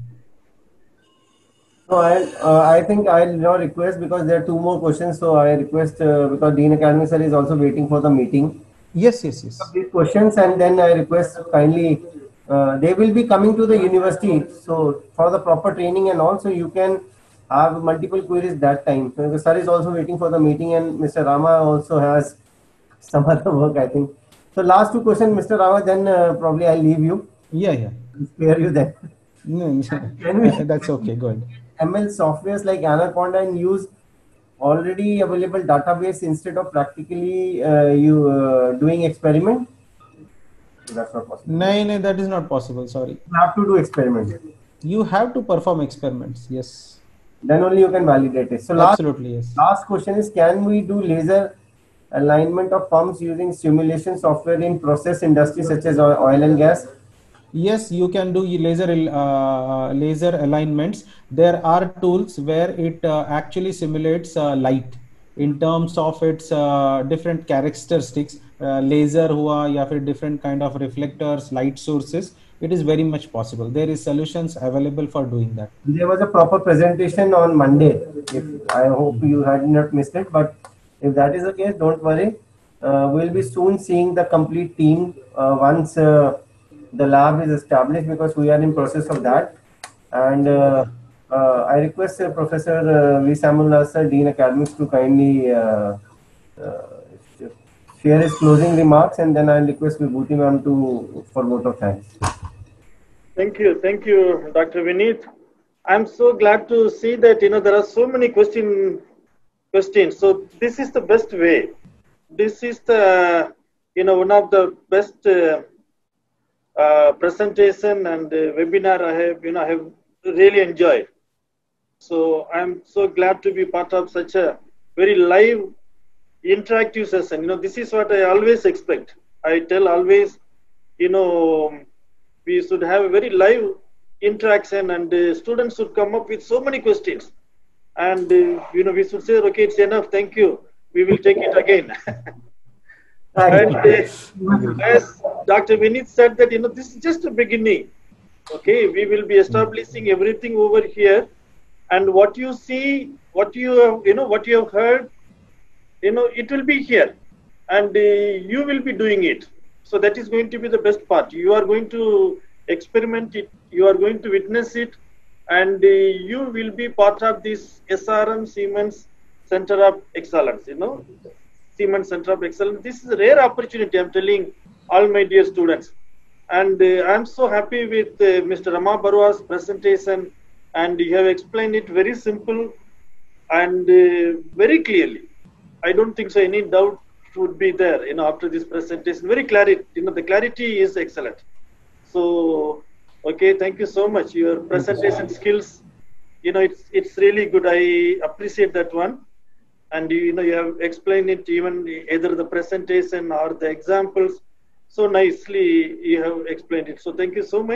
So I think I'll now request, because there are two more questions. So I request because Dean Academy sir is also waiting for the meeting. Yes. These questions, and then I request kindly they will be coming to the university. So for the proper training and also you can have multiple queries that time. So the sir is also waiting for the meeting, and Mr. Rama also has some other work, I think. So last two questions, Mr. Rama, then probably I'll leave you. Yeah. Spare you then. No, that's okay. Go ahead. ML softwares like Anaconda and use already available database instead of practically doing experiment? That's not possible. No, that is not possible. Sorry. You have to do experiments. You have to perform experiments. Yes. Then only you can validate it. So absolutely, yes. Last question is: can we do laser alignment of pumps using simulation software in process industry such as oil and gas? Yes, you can do laser alignments. There are tools where it actually simulates light in terms of its different characteristics, laser या फिर different kind of reflectors, light sources. It is very much possible. There is solutions available for doing that. There was a proper presentation on Monday. I hope you had not missed it, but if that is the case, don't worry. We'll be soon seeing the complete team once the lab is established, because we are in process of that. And I request Professor V. Samuel sir, Dean Academics, to kindly share his closing remarks, and then I'll request Vibhuti ma'am for vote of thanks. Thank you, Dr. Vineet. I'm so glad to see that there are so many questions. So this is the best way. This is the one of the best presentation and webinar I have really enjoyed. So I'm so glad to be part of such a very live, interactive session. This is what I always expect. I tell always, we should have a very live interaction, and students should come up with so many questions. And we should say, okay, it's enough, thank you, we will take it again. And as Dr. Vineet said that this is just a beginning. Okay, we will be establishing everything over here, and what you see, what you have heard, it will be here, and you will be doing it. So that is going to be the best part. You are going to experiment it, you are going to witness it, and you will be part of this SRM Siemens Center of Excellence, Siemens Center of Excellence. This is a rare opportunity, I'm telling all my dear students. And I'm so happy with Mr. Rama Barua's presentation, and you have explained it very simple and very clearly. I don't think so any doubt would be there, after this presentation. Very clarity, the clarity is excellent. So, okay, thank you so much. Your presentation skills, it's really good. I appreciate that one. And you have explained it, even either the presentation or the examples, so nicely you have explained it. So thank you so much.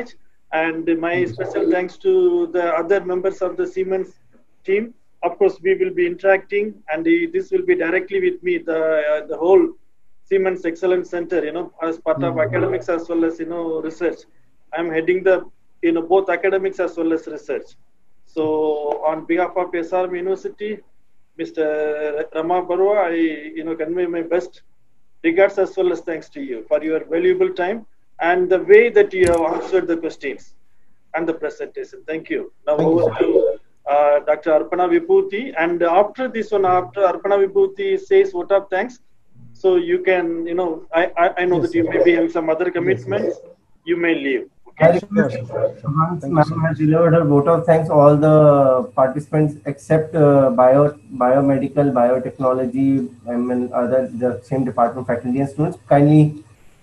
And my special thanks to the other members of the Siemens team. Of course, we will be interacting, and this will be directly with me, the whole Siemens Excellence Center, as part of academics as well as, research. I'm heading the, both academics as well as research. So on behalf of SRM University, Mr. Rama Barua, I, convey my best regards as well as thanks to you for your valuable time and the way that you have answered the questions and the presentation. Thank you. Now over to Dr. Arpana Vibhuti. And after this one, after Arpana Vibhuti says vote of thanks, so you can, I know that you may be having some other commitments, you may leave. Okay? Once ma'am has delivered her vote of thanks, all the participants except biomedical, biotechnology, and other the same department faculty and students kindly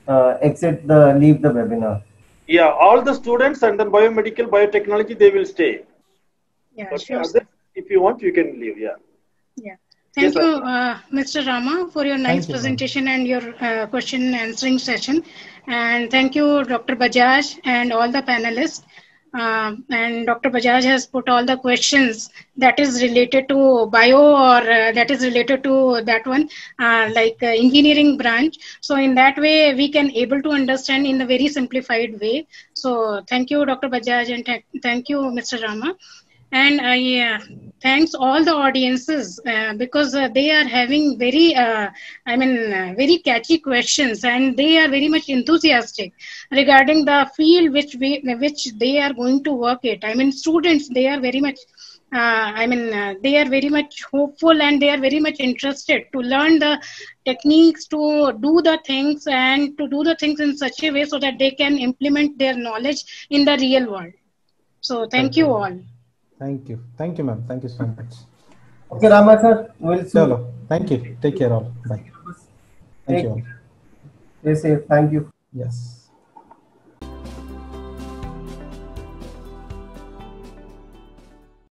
leave the webinar. Yeah, all the students and then biomedical, biotechnology, they will stay. Yeah, but sure. Others, if you want, you can leave. Yeah. Yeah. Thank you, Mr. Rama, for your nice presentation and your question and answering session. And thank you, Dr. Bajaj, and all the panelists. And Dr. Bajaj has put all the questions that is related to bio or that is related to that one, like engineering branch. So in that way, we can able to understand in a very simplified way. So thank you, Dr. Bajaj, and thank you, Mr. Rama. And thanks all the audiences because they are having very, very catchy questions, and they are very much enthusiastic regarding the field which they are going to work it. I mean, students, they are very much, they are very much hopeful, and they are very much interested to learn the techniques to do the things and to do the things in such a way so that they can implement their knowledge in the real world. So thank you all. Thank you. Thank you, ma'am. Thank you so much. Okay, Rama sir. We'll see. Hello. Thank you. Take care all. Bye. Thank you all. Stay safe. Thank you. Yes.